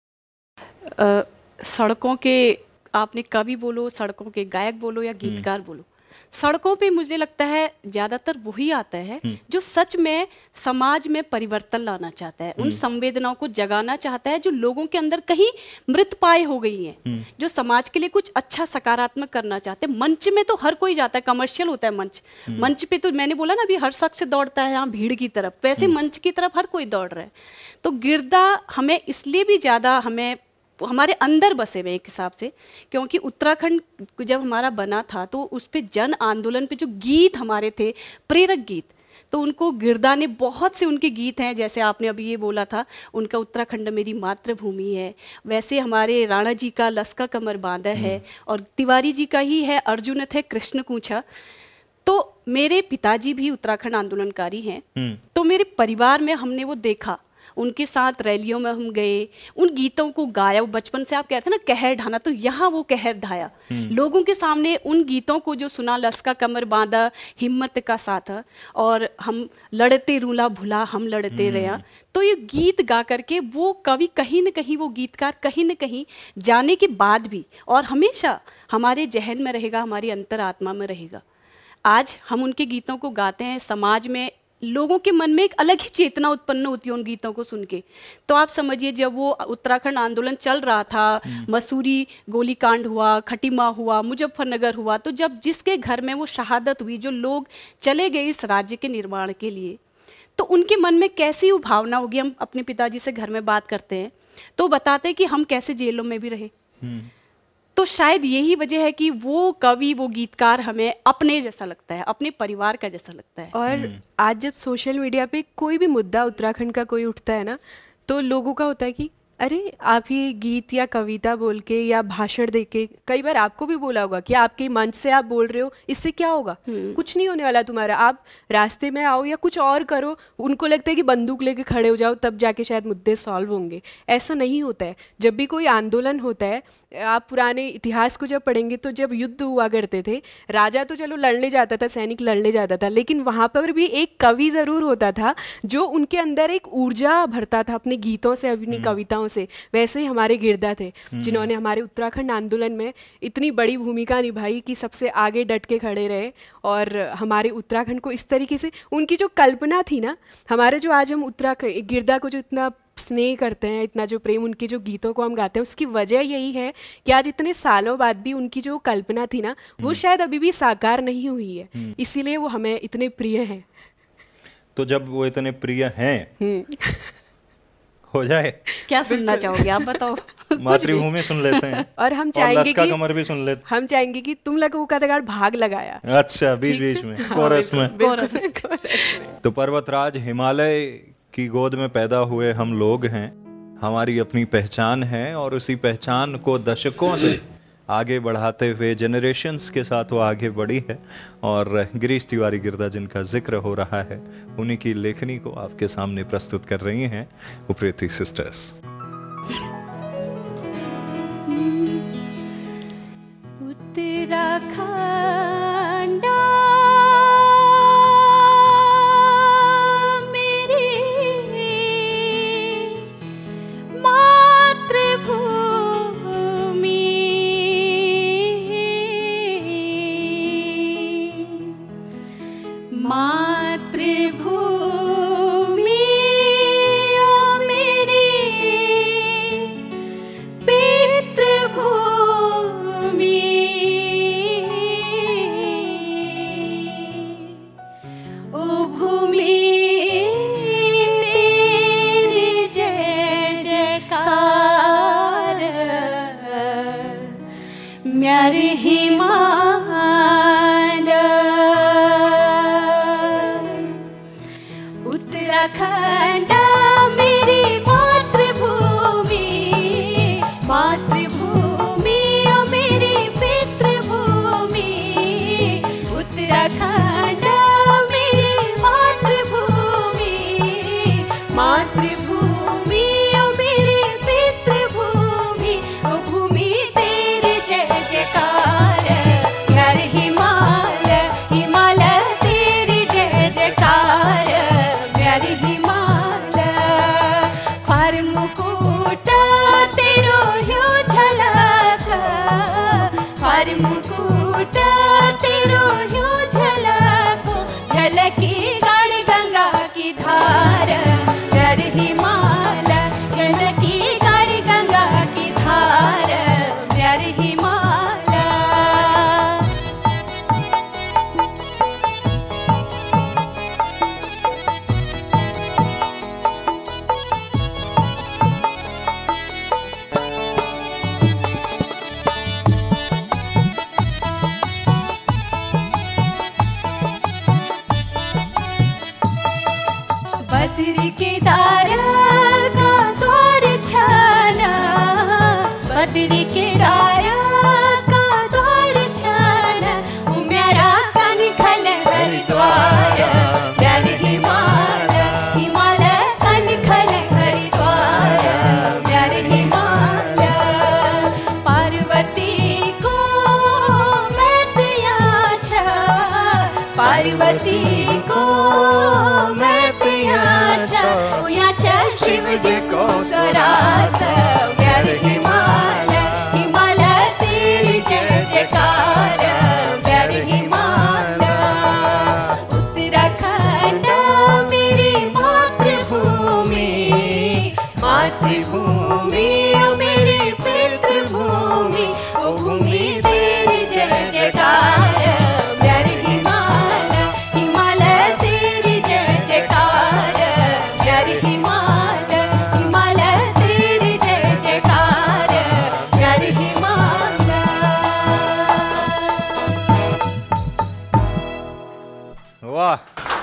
हैं।
सड़कों के आपने कवि बोलो, सड़कों के गायक बोलो या गीतकार बोलो, सड़कों पे मुझे लगता है ज़्यादातर वही आता है जो सच में समाज में परिवर्तन लाना चाहता है, उन संवेदनाओं को जगाना चाहता है जो लोगों के अंदर कहीं मृत पाए हो गई हैं, जो समाज के लिए कुछ अच्छा सकारात्मक करना चाहते हैं। मंच में तो हर कोई जाता है, कमर्शियल होता है मंच। मंच पे तो मैंने बोला ना अभी, हर शख्स दौड़ता है यहाँ भीड़ की तरफ, वैसे मंच की तरफ हर कोई दौड़ रहा है। तो गिरदा हमें इसलिए भी ज़्यादा हमें हमारे अंदर बसे हुए एक हिसाब से, क्योंकि उत्तराखंड जब हमारा बना था तो उस पे जन आंदोलन पे जो गीत हमारे थे, प्रेरक गीत, तो उनको गिरदा ने, बहुत से उनके गीत हैं, जैसे आपने अभी ये बोला था उनका उत्तराखंड मेरी मातृभूमि है, वैसे हमारे राणा जी का लस्का कमर बांधा है, और तिवारी जी का ही है अर्जुन थे कृष्ण कूछा। तो मेरे पिताजी भी उत्तराखंड आंदोलनकारी हैं, तो मेरे परिवार में हमने वो देखा, उनके साथ रैलियों में हम गए, उन गीतों को गाया। बचपन से आप कहते हैं ना कहर ढाना, तो यहाँ वो कहर ढाया लोगों के सामने, उन गीतों को जो सुना, लस्का कमर बांधा, हिम्मत का साथ, और हम लड़ते रूला भुला हम लड़ते रहा। तो ये गीत गा करके वो कवि कहीं न कहीं, वो गीतकार कहीं न कहीं जाने के बाद भी और हमेशा हमारे जहन में रहेगा, हमारी अंतरात्मा में रहेगा। आज हम उनके गीतों को गाते हैं, समाज में लोगों के मन में एक अलग ही चेतना उत्पन्न होती है उन गीतों को सुन के। तो आप समझिए, जब वो उत्तराखंड आंदोलन चल रहा था, मसूरी गोलीकांड हुआ, खटीमा हुआ, मुजफ्फरनगर हुआ, तो जब जिसके घर में वो शहादत हुई, जो लोग चले गए इस राज्य के निर्माण के लिए, तो उनके मन में कैसी वो भावना होगी। हम अपने पिताजी से घर में बात करते हैं तो बताते हैं कि हम कैसे जेलों में भी रहे। तो शायद यही वजह है कि वो कवि, वो गीतकार हमें अपने जैसा लगता है, अपने परिवार का जैसा लगता है।
और आज जब सोशल मीडिया पे कोई भी मुद्दा उत्तराखंड का कोई उठता है ना, तो लोगों का होता है कि अरे आप ये गीत या कविता बोल के या भाषण दे के, कई बार आपको भी बोला होगा कि आपके मंच से आप बोल रहे हो, इससे क्या होगा, कुछ नहीं होने वाला तुम्हारा, आप रास्ते में आओ या कुछ और करो। उनको लगता है कि बंदूक लेके खड़े हो जाओ, तब जाके शायद मुद्दे सॉल्व होंगे। ऐसा नहीं होता है। जब भी कोई आंदोलन होता है, आप पुराने इतिहास को जब पढ़ेंगे तो जब युद्ध हुआ करते थे, राजा तो चलो लड़ने जाता था, सैनिक लड़ने जाता था, लेकिन वहाँ पर भी एक कवि ज़रूर होता था जो उनके अंदर एक ऊर्जा भरता था अपने गीतों से, अपनी कविताओं से। वैसे ही हमारे गिरदा थे जिन्होंने हमारे उत्तराखंड आंदोलन में इतनी बड़ी भूमिका निभाई कि सबसे आगे डट के खड़े रहे और हमारे उत्तराखंड को इस तरीके से, उनकी जो कल्पना थी ना, हमारे जो आज हम उत्तराखंड गिरदा को जो इतना स्नेह करते हैं, इतना जो प्रेम उनके जो गीतों को हम गाते हैं, उसकी वजह यही है कि आज इतने सालों बाद भी उनकी जो कल्पना थी ना, वो शायद अभी भी साकार नहीं हुई है, इसीलिए वो हमें इतने प्रिय हैं।
तो जब वो इतने प्रिय हैं, हो जाए।
क्या सुनना चाहोगे आप बताओ?
मातृभूमि सुन लेते हैं
और हम
और
चाहेंगे
लस्का
कि
कमर भी सुन लेते
हम चाहेंगे कि तुम लोगों का तगाड़ भाग लगाया।
अच्छा, बीच बीच में कोरस में।
बिल्कुल, कोरस में।
तो पर्वतराज हिमालय की गोद में पैदा हुए हम लोग हैं, हमारी अपनी पहचान है और उसी पहचान को दशकों से आगे बढ़ाते हुए जनरेशन्स के साथ वो आगे बढ़ी है। और गिरीश तिवारी गिरदा जिनका जिक्र हो रहा है, उन्हीं की लेखनी को आपके सामने प्रस्तुत कर रही हैं उप्रेती सिस्टर्स।
उत्तराखंड मेरी मातृभूमि, मातृभूमि ओ मेरी पितृभूमि, ओ भूमि तेरी जय जयकार, म्यारे हिमालय। उत्तराखंड मेरी मातृभूमि, मातृभूमि ओ मेरी पितृभूमि, उत्तराखंड मेरी मातृभूमि, मातृभूमि ओ मेरी पितृभूमि, ओ भूमि तेरी जय जयकार, यार हिमालय, हिमालय तेरी जय जयकार, प्यारी हिमालय। ख्वार मुकुट तेरो ह्यो झलक, ख्वार मुकुट तेरो ह्यो झलक, झलकी गण गंगा की धार, प्यारी हिमालय, झलकी गण गंगा की धार, प्यारी हिमालय। बद्री केदार का द्वार छाना, बद्री केदार का द्वार छाना, ओ मेरा कन खल हरिद्वार, प्यारे हिमालय, हिमालय कन खल हरिद्वार, प्यारे हिमालय। पार्वती को मैं तिया छा, पार्वती को मैं तिया छा, या छा शिव जी को सरास, प्यारे हिमालय, हिमालय तेरी जय जयकार, प्यारे हिमालय। उत्तराखंड मेरी मातृभूमि, मातृभूमि ओ मेरी पितृभूमि, ओ भूमि तेरी जय जयकार, प्यारे हिमालय, हिमालय तेरी जय जयकार, प्यारे हिमालय, हिमालय तेरी जय जयकार, प्यारे हिमालय।
वाह,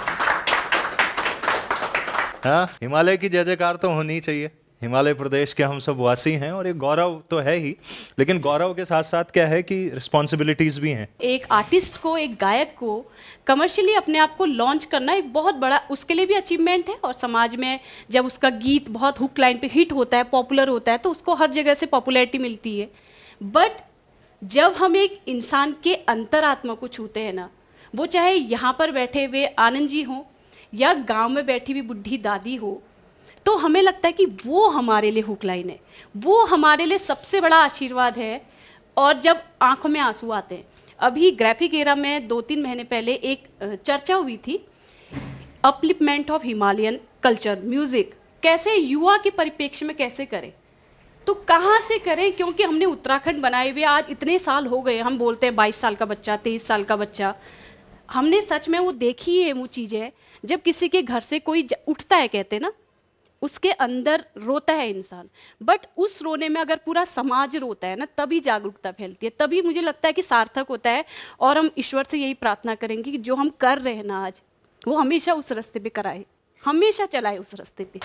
हाँ, हिमालय की जय जयकार तो होनी चाहिए। हिमालय प्रदेश के हम सब वासी हैं और एक गौरव तो है ही, लेकिन गौरव के साथ साथ क्या है कि रिस्पॉन्सिबिलिटीज भी हैं।
एक आर्टिस्ट को, एक गायक को कमर्शियली अपने आप को लॉन्च करना एक बहुत बड़ा, उसके लिए भी अचीवमेंट है। और समाज में जब उसका गीत बहुत हुक लाइन पे हिट होता है, पॉपुलर होता है, तो उसको हर जगह से पॉपुलैरिटी मिलती है। बट जब हम एक इंसान के अंतरात्मा को छूते हैं ना, वो चाहे यहाँ पर बैठे हुए आनंद जी हों या गांव में बैठी हुई बुढ़ी दादी हो, तो हमें लगता है कि वो हमारे लिए हुक लाइन है, वो हमारे लिए सबसे बड़ा आशीर्वाद है। और जब आंखों में आंसू आते हैं, अभी ग्राफिक एरा में दो तीन महीने पहले एक चर्चा हुई थी, upliftment of Himalayan culture music, कैसे युवा के परिप्रेक्ष्य में कैसे करें, तो कहाँ से करें, क्योंकि हमने उत्तराखंड बनाए हुए आज इतने साल हो गए, हम बोलते हैं बाईस साल का बच्चा, तेईस साल का बच्चा, हमने सच में वो देखी है वो चीज़ें। जब किसी के घर से कोई उठता है, कहते ना उसके अंदर रोता है इंसान, बट उस रोने में अगर पूरा समाज रोता है ना, तभी जागरूकता फैलती है, तभी मुझे लगता है कि सार्थक होता है। और हम ईश्वर से यही प्रार्थना करेंगे कि जो हम कर रहे हैं ना आज, वो हमेशा उस रास्ते पे कराए, हमेशा चलाए उस रास्ते पे।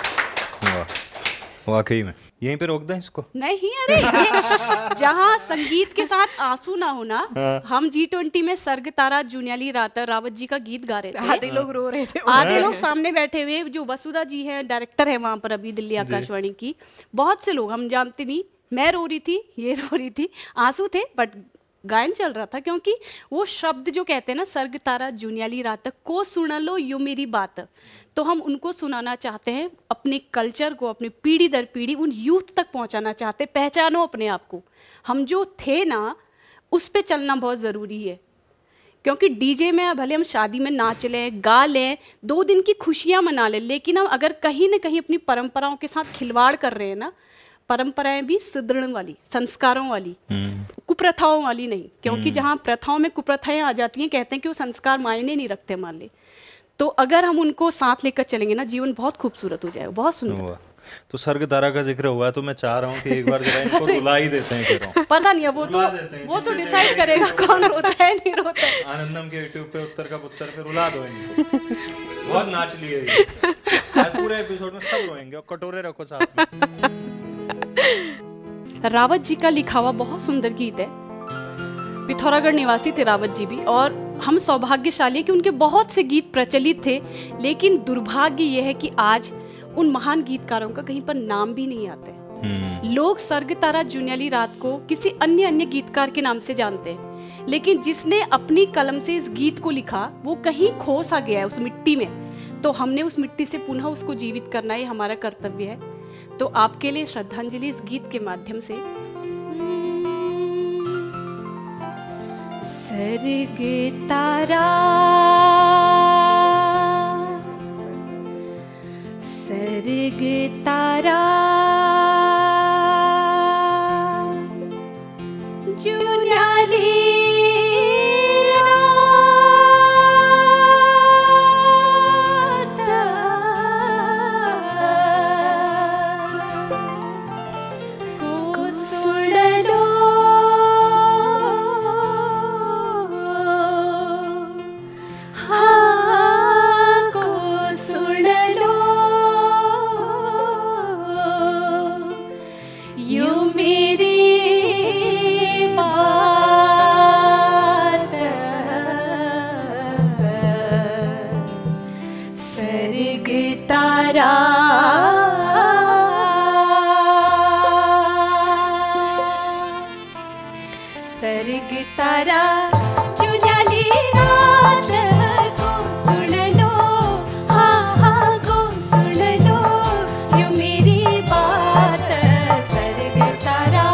वाकई में यहीं पे रोक दें इसको?
नहीं, अरे ये जहाँ संगीत के साथ आंसू ना होना। हम जी ट्वेंटी में सर्ग तारा जुनियाली रात रावत जी का गीत गा रहे थे,
आधे लोग रो रहे थे,
आधे लोग सामने बैठे हुए, जो वसुधा जी है डायरेक्टर है वहाँ पर अभी दिल्ली आकाशवाणी की, बहुत से लोग हम जानते नहीं, मैं रो रही थी, ये रो रही थी, आंसू थे बट गायन चल रहा था, क्योंकि वो शब्द जो कहते हैं ना, सर्ग तारा जुनियाली रात को सुन लो यू मेरी बात, तो हम उनको सुनाना चाहते हैं, अपने कल्चर को, अपनी पीढ़ी दर पीढ़ी उन यूथ तक पहुंचाना चाहते हैं। पहचानो अपने आप को, हम जो थे ना उस पे चलना बहुत ज़रूरी है, क्योंकि डीजे में भले हम शादी में नाच लें, गा लें, दो दिन की खुशियां मना लें, लेकिन हम अगर कहीं ना कहीं अपनी परंपराओं के साथ खिलवाड़ कर रहे हैं ना, परंपराएं भी सुदृढ़ वाली, संस्कारों वाली, कुप्रथाओं वाली नहीं, क्योंकि जहाँ प्रथाओं में कुप्रथाएं आ जाती हैं, कहते हैं कि वो संस्कार मायने नहीं रखते मान ले, तो अगर हम उनको साथ लेकर चलेंगे ना, जीवन बहुत खूबसूरत हो जाएगा, बहुत सुंदर।
तो सर्ग तारा का जिक्र हुआ है, तो मैं चाह रहा हूँ कि एक बार जरा इनको रुला ही देते हैं, कह रहा हूँ।
पता नहीं है, वो तो वो तो डिसाइड करेगा कौन रोता है नहीं रोता है।
आनंदम के यूट्यूब पे उत्तर का पुत्र पे रुला दो इनको। बहुत नाच लिए ये। पूरे एपिसोड में सब रोएंगे, और कटोरे रखो साथ में।
रावत जी का लिखा हुआ बहुत सुंदर गीत है। पिथौरागढ़ निवासी थे रावत जी भी, और हम सौभाग्यशाली है कि उनके बहुत से गीत प्रचलित थे, लेकिन दुर्भाग्य यह है कि आज उन महान गीतकारों का कहीं पर नाम भी नहीं आता है। लोग सर्ग तारा जुनियाली रात को किसी अन्य अन्य गीतकार के नाम से जानते हैं, लेकिन जिसने अपनी कलम से इस गीत को लिखा वो कहीं खो सा गया है उस मिट्टी में, तो हमने उस मिट्टी से पुनः उसको जीवित करना ये हमारा कर्तव्य है। तो आपके लिए श्रद्धांजलि इस गीत के माध्यम से। सर्ग तारा सर्ग तारा जुनियाली सर्ग तारा जुनियाली रात को सुन लो, हाँ हाँ को सुन लो यू मेरी बात। सर्ग तारा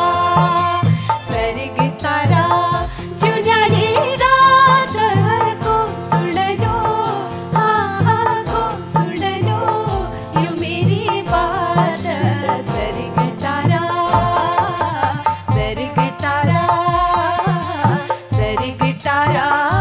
सर्ग तारा जुनियाली रात को सुन लो, हाँ हाँ को सुन लो यू मेरी बात। सर्ग तारा सर्ग तारा सर्ग तारा।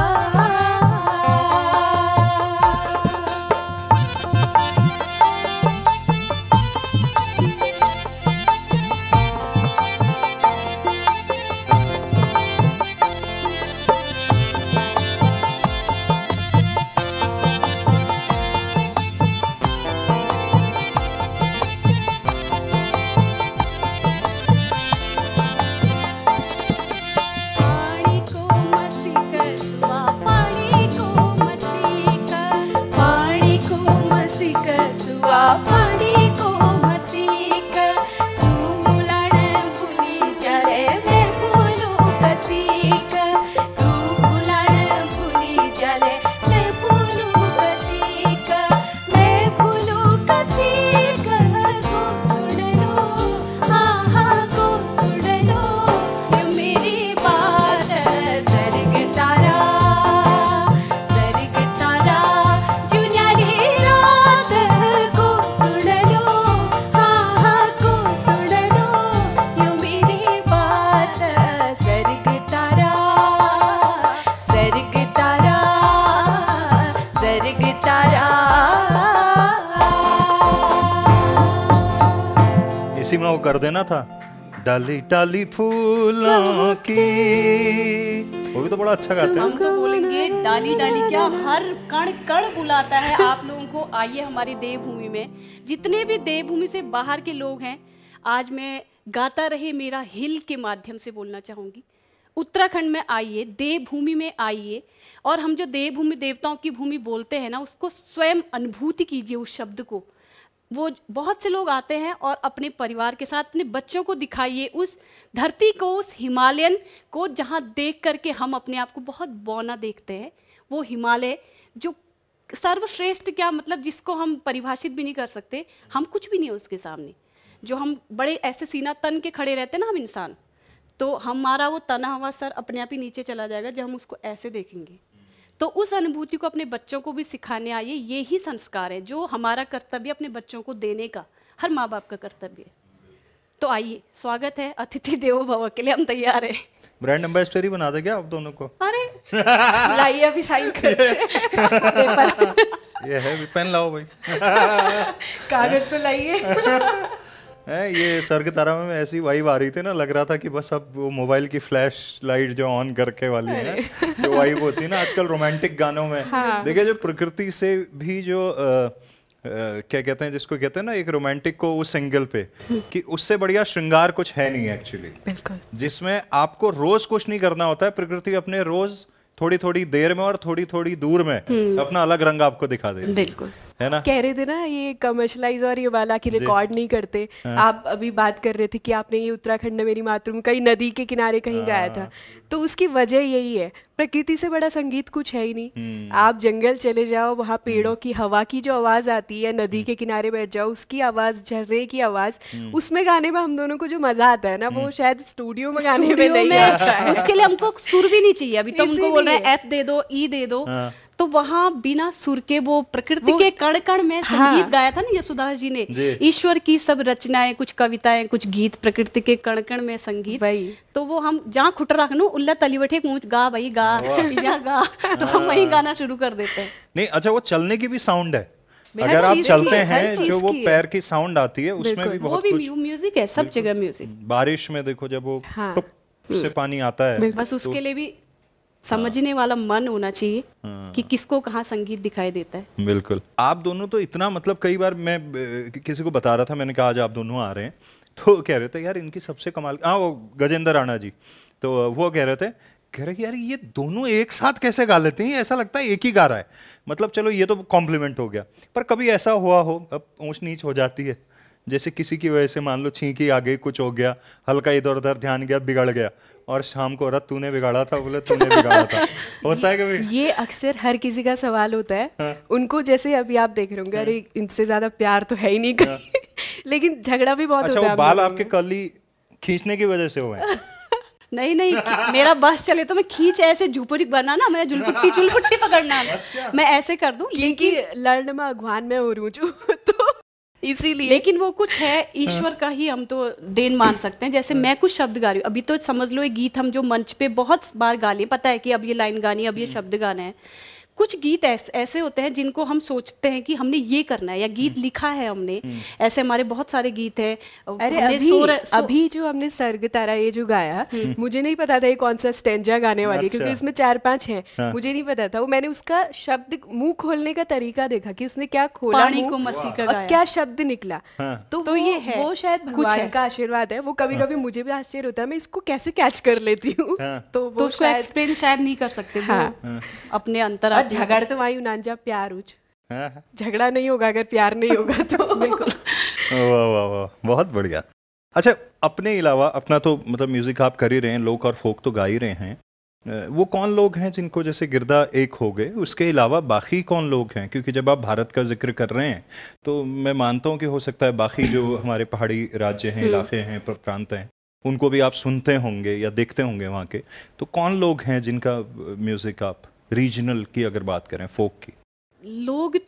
पानी को मसी कसुआ पानी को मसी का पानी को मसी कसुआ पानी को मसी का तू भुलाण भूली जा रे मैं भूलूं कसी का तू भुलाण भूली जा रे मैं भूलूं कसी का मैं भूलूं कसी का को सुन लो, हाँ हाँ को सुन लो यू मेरी बात। सर्ग तारा सर्ग तारा जुनियाली रात को सुन
में वो कर देना था, डाली डाली फूलों की, वो भी तो बड़ा अच्छा गाते हैं।
हम तो बोलेंगे डाली डाली क्या, हर कण कण बुलाता है आप लोगों को। आइए हमारी देवभूमि में, जितने भी देवभूमि से बाहर के लोग हैं, आज मैं गाता रहे मेरा हिल के माध्यम से बोलना चाहूँगी। उत्तराखंड में आइए, देवभूमि में आइए, और हम जो देवभूमि देवताओं की भूमि बोलते हैं ना, उसको स्वयं अनुभूति कीजिए उस शब्द को। वो बहुत से लोग आते हैं और अपने परिवार के साथ अपने बच्चों को दिखाइए उस धरती को, उस हिमालयन को, जहाँ देख करके हम अपने आप को बहुत बौना देखते हैं। वो हिमालय जो सर्वश्रेष्ठ, क्या मतलब, जिसको हम परिभाषित भी नहीं कर सकते, हम कुछ भी नहीं है उसके सामने। जो हम बड़े ऐसे सीना तन के खड़े रहते हैं ना हम इंसान, तो हमारा वो तना हुआ सर अपने आप ही नीचे चला जाएगा जब हम उसको ऐसे देखेंगे। तो उस अनुभूति को अपने बच्चों को भी सिखाने आइए। ये ही संस्कार है जो हमारा कर्तव्य अपने बच्चों को देने का, हर माँ बाप का कर्तव्य है। तो आइए, स्वागत है, अतिथि देवो भव के लिए हम तैयार हैं।
ब्रांड एम्बेसडर ही बना दे क्या आप दोनों को?
अरे
लाइए अभी साइन कर
ये है भी, पेन लाओ भाई।
कागज तो लाइए।
है ये स्वर्ग तारा में ऐसी वाइब आ रही थी ना, लग रहा था कि बस अब वो मोबाइल की फ्लैश लाइट जो ऑन करके वाली है, जो वाइब होती है ना आजकल रोमांटिक गानों में। हाँ। देखिए, जो प्रकृति से भी जो आ, आ, क्या कहते हैं, जिसको कहते हैं ना एक रोमांटिक को उस एंगल पे, कि उससे बढ़िया श्रृंगार कुछ है नहीं एक्चुअली, जिसमें आपको रोज कुछ नहीं करना होता है। प्रकृति अपने रोज थोड़ी थोड़ी देर में और थोड़ी थोड़ी दूर में अपना अलग रंग आपको दिखा देती है।
बिल्कुल,
है ना। कह रहे थे ना ये कमर्शलाइज और ये वाला कि रिकॉर्ड नहीं करते। हाँ। आप अभी बात कर रहे थे कि आपने ये उत्तराखंड में मेरी मातृभूमि कहीं नदी के किनारे कहीं हाँ। गाया था, तो उसकी वजह यही है, प्रकृति से बड़ा संगीत कुछ है ही नहीं। आप जंगल चले जाओ, वहाँ पेड़ों की हवा की जो आवाज आती है, नदी के किनारे बैठ जाओ, उसकी आवाज, झर्रे की आवाज, उसमें गाने में हम दोनों को जो मजा आता है ना, वो शायद स्टूडियो में गाने में नहीं आता है।
उसके लिए हमको सुर भी नहीं चाहिए। अभी तो हमको बोल रहे हैं एफ दे दो, ई दे दो, तो वहाँ बिना सुर के वो प्रकृति के कण कण में संगीत हाँ। गाया था ना यशोदास जी ने। ईश्वर की सब रचनाएं, कुछ कविताएं, कुछ गीत, प्रकृति के कण कण में संगीत। तो वो हम जहाँ खुट रखनू उल्ला तली बैठे मूंछ गा भाई गा, गा, तो हम वही गाना शुरू कर देते हैं।
नहीं, अच्छा, वो चलने की भी साउंड है, अगर आप चलते हैं जो वो पैर की साउंड आती है, उसमें भी बहुत कुछ
म्यूजिक है, सब जगह म्यूजिक।
बारिश में देखो जब वो से पानी आता है,
बस उसके लिए भी समझने वाला मन होना चाहिए कि किसको कहाँ संगीत दिखाई देता है।
बिल्कुल। आप दोनों तो इतना, मतलब कई बार मैं किसी को बता रहा था, मैंने कहा आज आप दोनों आ रहे हैं, तो कह रहे थे यार इनकी सबसे कमाल, हाँ वो गजेंद्र राणा जी, तो वो कह रहे थे, कह रहे कि यार ये दोनों एक साथ कैसे गा लेते हैं, ऐसा लगता है एक ही गा रहा है। मतलब चलो ये तो कॉम्प्लीमेंट हो गया, पर कभी ऐसा हुआ हो, अब ऊंच नीच हो जाती है, जैसे किसी की वजह से मान लो छींकी आ गई, कुछ हो गया, हल्का इधर उधर ध्यान गया, बिगड़ गया, और शाम को रत तूने बिगाड़ा था, बोले तूने बिगाड़ा था। होता है कभी?
ये अक्सर हर किसी का सवाल होता है। हाँ। उनको जैसे अभी आप देख रहे होंगे, अरे इनसे ज्यादा प्यार तो है ही नहीं कहीं। हाँ। लेकिन झगड़ा भी बहुत
अच्छा,
होता है।
बाल आपके कर्ली खींचने की वजह से हुए हैं?
नहीं नहीं, मेरा बस चले तो मैं खींच ऐसे झुपड़ी बनाना, मैं जुलपुट्टी जुलपुट्टी पकड़ना। अच्छा। मैं ऐसे कर दूं,
लेकिन लड़ने में अगवान में हो रूचू तो इसीलिए।
लेकिन वो कुछ है ईश्वर का ही हम तो देन मान सकते हैं। जैसे मैं कुछ शब्द गा रही हूँ, अभी तो समझ लो ये गीत हम जो मंच पे बहुत बार गा लिए, पता है कि अब ये लाइन गानी है, अब ये शब्द गाना है। कुछ गीत ऐसे ऐसे होते हैं जिनको हम सोचते हैं कि हमने ये करना है, या गीत लिखा है हमने, ऐसे हमारे बहुत सारे गीत हैं।
अरे अभी, सोर, सो... अभी जो हमने स्वर्ग तारा ये जो गाया, मुझे नहीं पता था ये कौन सा स्टेंजा गाने वाली, अच्छा। क्योंकि उसमें चार पांच हैं। हाँ। मुझे नहीं पता था। वो मैंने उसका शब्द, मुंह खोलने का तरीका देखा कि उसने क्या खोला,
पानी को मसी का गाया,
क्या शब्द निकला।
हाँ।
तो, तो ये है, वो शायद भगवान का आशीर्वाद है। वो कभी कभी मुझे भी आश्चर्य होता है, मैं इसको कैसे कैच कर लेती हूँ।
तो वो उसको एक्सप्लेन शायद नहीं कर सकते अपने अंतर।
झगड़ तो वही नांजा प्यार उच, झगड़ा नहीं होगा अगर प्यार नहीं होगा तो। बिल्कुल।
वाह वाह वाह, बहुत बढ़िया। अच्छा, अपने अलावा अपना तो मतलब म्यूजिक आप कर ही रहे हैं, लोक और फोक तो गा ही रहे हैं, वो कौन लोग हैं जिनको, जैसे गिरदा एक हो गए, उसके अलावा बाकी कौन लोग हैं? क्योंकि जब आप भारत का जिक्र कर रहे हैं तो मैं मानता हूँ कि हो सकता है बाकी जो हमारे पहाड़ी राज्य हैं, इलाके हैं, प्रांत हैं, उनको भी आप सुनते होंगे या देखते होंगे वहाँ के। तो कौन लोग हैं जिनका म्यूजिक आप रीजनल की अगर बात करें, फोक की?
लोग तो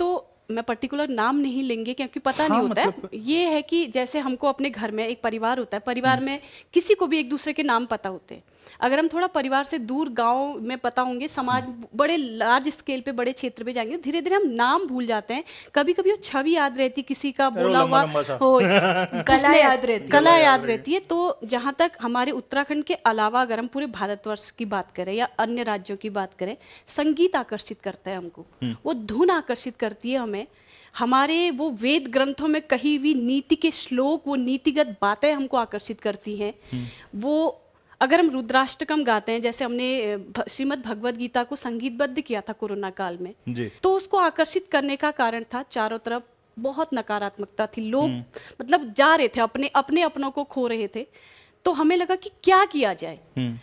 मैं पर्टिकुलर नाम नहीं लेंगे क्योंकि पता
हाँ,
नहीं होता
मतलब...
है। ये है कि जैसे हमको अपने घर में एक परिवार होता है, परिवार में किसी को भी एक दूसरे के नाम पता होते हैं। अगर हम थोड़ा परिवार से दूर गांव में पता होंगे, समाज बड़े लार्ज स्केल पे बड़े क्षेत्र पे जाएंगे, धीरे धीरे हम नाम भूल जाते हैं। कभी कभी वो छवि याद रहती, किसी का बोला हुआ हो,
कला याद रहती
कला याद रहती है। तो जहाँ तक हमारे उत्तराखंड के अलावा अगर हम पूरे भारतवर्ष की बात करें या अन्य राज्यों की बात करें, संगीत आकर्षित करता है हमको, वो धुन आकर्षित करती है हमें। हमारे वो वेद ग्रंथों में कही हुई नीति के श्लोक, वो नीतिगत बातें हमको आकर्षित करती हैं। वो अगर हम रुद्राष्टकम गाते हैं, जैसे हमने श्रीमद् भगवद गीता को संगीतबद्ध किया था कोरोना काल में जी। तो उसको आकर्षित करने का कारण था, चारों तरफ बहुत नकारात्मकता थी, लोग मतलब जा रहे थे, अपने अपने अपनों को खो रहे थे। तो हमें लगा कि क्या किया जाए।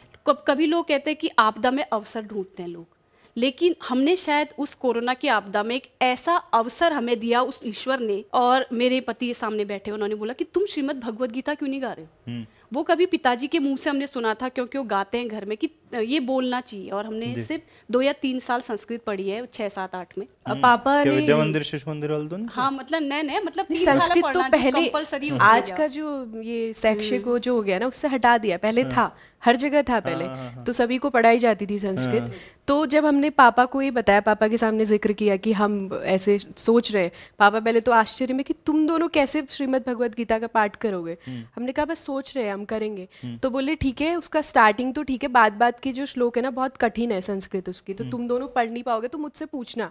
कभी लोग कहते हैं कि आपदा में अवसर ढूंढते हैं लोग, लेकिन हमने शायद उस कोरोना की आपदा में एक ऐसा अवसर हमें दिया उस ईश्वर ने। और मेरे पति सामने बैठे, उन्होंने बोला कि तुम श्रीमद् भगवद गीता क्यों नहीं गा रहे हो। वो कभी पिताजी के मुंह से हमने सुना था, क्योंकि वो गाते हैं घर में कि ये बोलना चाहिए, और हमने सिर्फ दो या तीन साल संस्कृत पढ़ी है, छह सात आठ में।
अब पापा ने
विद्या मंदिर, शिशु मंदिर वाले,
हाँ मतलब नए नए मतलब तीन
संस्कृत तो पहले, आज का जो ये शैक्षिक जो हो गया ना, उससे हटा दिया। पहले था, हर जगह था पहले, तो सभी को पढ़ाई जाती थी संस्कृत। तो जब हमने पापा को ये बताया, पापा के सामने जिक्र किया कि हम ऐसे सोच रहे हैं, पापा पहले तो आश्चर्य में कि तुम दोनों कैसे श्रीमद् भगवद गीता का पाठ करोगे। हमने कहा बस सोच रहे हैं, हम करेंगे। तो बोले ठीक है, उसका स्टार्टिंग तो ठीक है, बाद बाद के जो श्लोक है ना बहुत कठिन है संस्कृत उसकी, तो तुम दोनों पढ़ नहीं पाओगे तो मुझसे पूछना।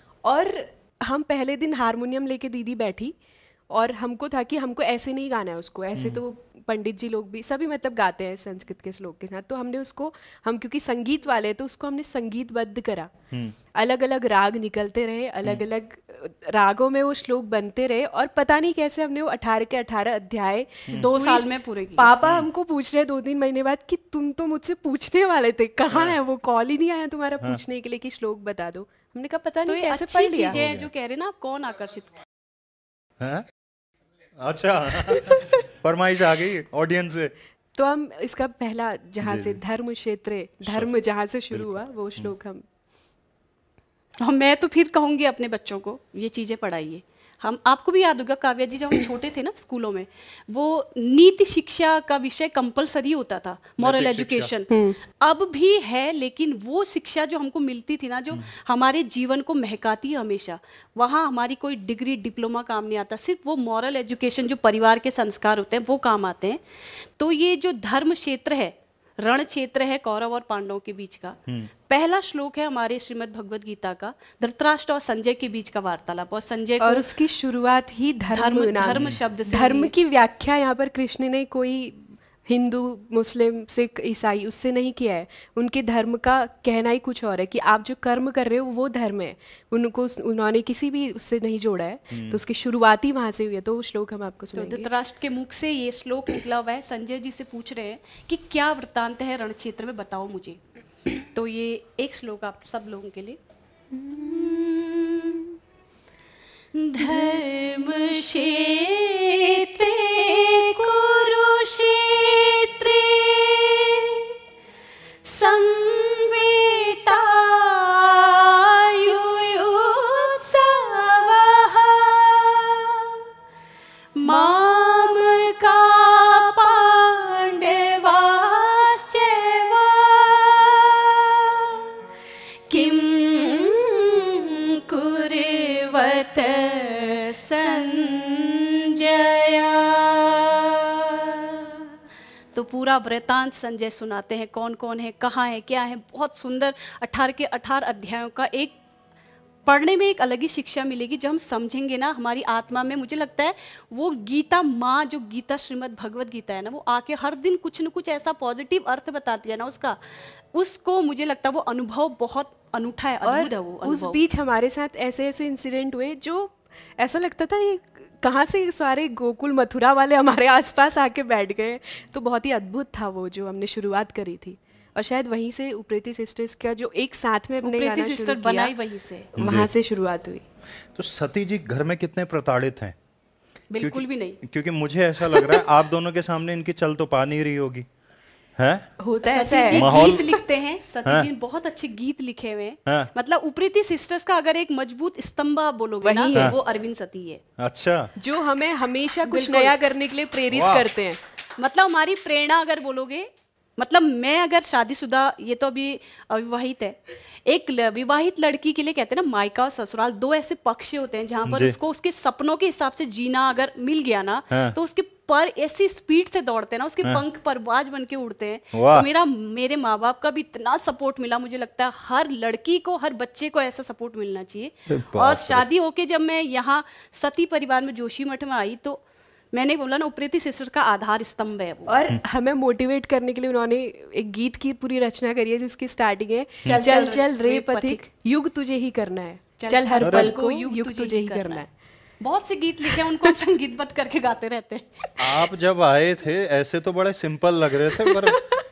और हम पहले दिन हारमोनियम लेके दीदी बैठी, और हमको था कि हमको ऐसे नहीं गाना है उसको, ऐसे तो पंडित जी लोग भी सभी मतलब गाते हैं संस्कृत के श्लोक के साथ। तो हमने उसको, हम क्योंकि संगीत वाले तो उसको हमने संगीतबद्ध करा। अलग अलग राग निकलते रहे, अलग अलग रागों में वो श्लोक बनते रहे, और पता नहीं कैसे हमने वो अठारह के अठारह अध्याय
दो साल में पूरे किए।
पापा हमको पूछ रहे दो तीन महीने बाद कि तुम तो मुझसे पूछने वाले थे, कहाँ है वो, कॉल ही नहीं आया तुम्हारा पूछने के लिए कि श्लोक बता दो। हमने कहा पता नहीं कैसे पढ़ लिया।
चीजें जो कह रहे ना, कौन आकर्षित
है। अच्छा फरमाइश आ गई ऑडियंस से।
तो हम इसका पहला जहाँ से धर्म क्षेत्र, धर्म जहाँ से शुरू हुआ वो श्लोक हम,
और मैं तो फिर कहूँगी अपने बच्चों को ये चीज़ें पढ़ाइए। हम, आपको भी याद होगा काव्या जी, जब हम छोटे थे ना स्कूलों में, वो नीति शिक्षा का विषय कंपलसरी होता था, मॉरल एजुकेशन। अब भी है, लेकिन वो शिक्षा जो हमको मिलती थी ना, जो हमारे जीवन को महकाती है हमेशा, वहाँ हमारी कोई डिग्री डिप्लोमा काम नहीं आता, सिर्फ वो मॉरल एजुकेशन जो परिवार के संस्कार होते हैं वो काम आते हैं। तो ये जो धर्म क्षेत्र है, रण क्षेत्र है कौरव और पांडवों के बीच का, पहला श्लोक है हमारे श्रीमद् भगवद गीता का, धृतराष्ट्र और संजय के बीच का वार्तालाप। और संजय
और उसकी शुरुआत ही धर्म
धर्म, धर्म शब्द से,
धर्म की व्याख्या यहाँ पर कृष्ण ने कोई हिंदू, मुस्लिम, सिख, ईसाई उससे नहीं किया है। उनके धर्म का कहना ही कुछ और है कि आप जो कर्म कर रहे हो वो धर्म है, उनको उन्होंने किसी भी उससे नहीं जोड़ा है। तो उसकी शुरुआत ही वहाँ से हुई है। तो वो श्लोक हम आपको सुनाएंगे।
तो धृतराष्ट्र के मुख से ये श्लोक निकला हुआ है। संजय जी से पूछ रहे हैं कि क्या वृत्तांत है रण क्षेत्र में, बताओ मुझे। तो ये एक श्लोक आप सब लोगों के लिए। धर्म क्षेत्रे कुरुक्षेत्रे संवेतायुयुत्सवः मामका पाण्डवाश्चैव किं कुर्वत संजया। तो पूरा वृतांत संजय सुनाते हैं, कौन कौन है, कहाँ है, क्या है। बहुत सुंदर अठारह के अठारह अध्यायों का एक पढ़ने में एक अलग ही शिक्षा मिलेगी। जब हम समझेंगे ना, हमारी आत्मा में, मुझे लगता है वो गीता माँ, जो गीता श्रीमद् भगवद गीता है ना, वो आके हर दिन कुछ न कुछ ऐसा पॉजिटिव अर्थ बताती है ना उसका, उसको मुझे लगता है वो अनुभव बहुत अनूठा है, अद्भुत है वो अनुभव।
उस बीच हमारे साथ ऐसे ऐसे इंसिडेंट हुए जो ऐसा लगता था ये कहाँ से सारे गोकुल मथुरा वाले हमारे आसपास आके बैठ गए। तो बहुत ही अद्भुत था वो जो हमने शुरुआत करी थी। और शायद वहीं से उप्रेती सिस्टर्स का जो एक साथ में अपने गाना शुरू किया,
बनाई वहीं से,
वहाँ से शुरुआत हुई।
तो सती जी घर में कितने प्रताड़ित हैं?
बिल्कुल भी नहीं,
क्योंकि मुझे ऐसा लग रहा है आप दोनों के सामने इनकी चल तो पा नहीं रही होगी, है
होता है ऐसा
सती जी
है।
माहौल-
गीत लिखते हैं, सती
हाँ।
जी ने बहुत अच्छे गीत लिखे हुए हैं।
हाँ।
मतलब उप्रीति सिस्टर्स का अगर एक मजबूत स्तंभ आप बोलोगे ना,
वही है।
वो अरविंद सती है।
अच्छा
जो हमें हमेशा कुछ
बिल्कुल।
नया करने के लिए प्रेरित
वाह।
करते हैं।
मतलब हमारी प्रेरणा अगर बोलोगे, मतलब मैं अगर शादीशुदा, ये तो अभी अविवाहित है, एक ल- विवाहित लड़की के लिए कहते हैं ना मायका और ससुराल दो ऐसे पक्ष होते हैं जहाँ पर
जी।
उसको उसके सपनों के हिसाब से जीना अगर मिल गया ना,
हाँ।
तो उसके पर ऐसी स्पीड से दौड़ते हैं ना, उसके पंख परवाज बन के उड़ते हैं।
वाह।
तो मेरा मेरे माँ बाप का भी इतना सपोर्ट मिला, मुझे लगता है हर लड़की को, हर बच्चे को ऐसा सपोर्ट मिलना चाहिए।
अरे बाप
और
रे।
शादी होके जब मैं यहाँ सती परिवार में जोशी मठ में आई, तो मैंने बोला ना उप्रीति सिस्टर का आधार स्तंभ है वो।
और हमें मोटिवेट करने के लिए उन्होंने एक गीत की पूरी रचना करी है जिसकी स्टार्टिंग है
चल
चल
चल
चल रे
रे
पथिक, युग तुझे ही करना है,
चल
चल हर
हर
पल
पल
को
को
युग तुझे ही करना है।
बहुत से गीत लिखे हैं, उनको हम संगीतबद्ध करके गाते रहते हैं।
आप जब आए थे ऐसे तो बड़े सिंपल लग रहे थे, पर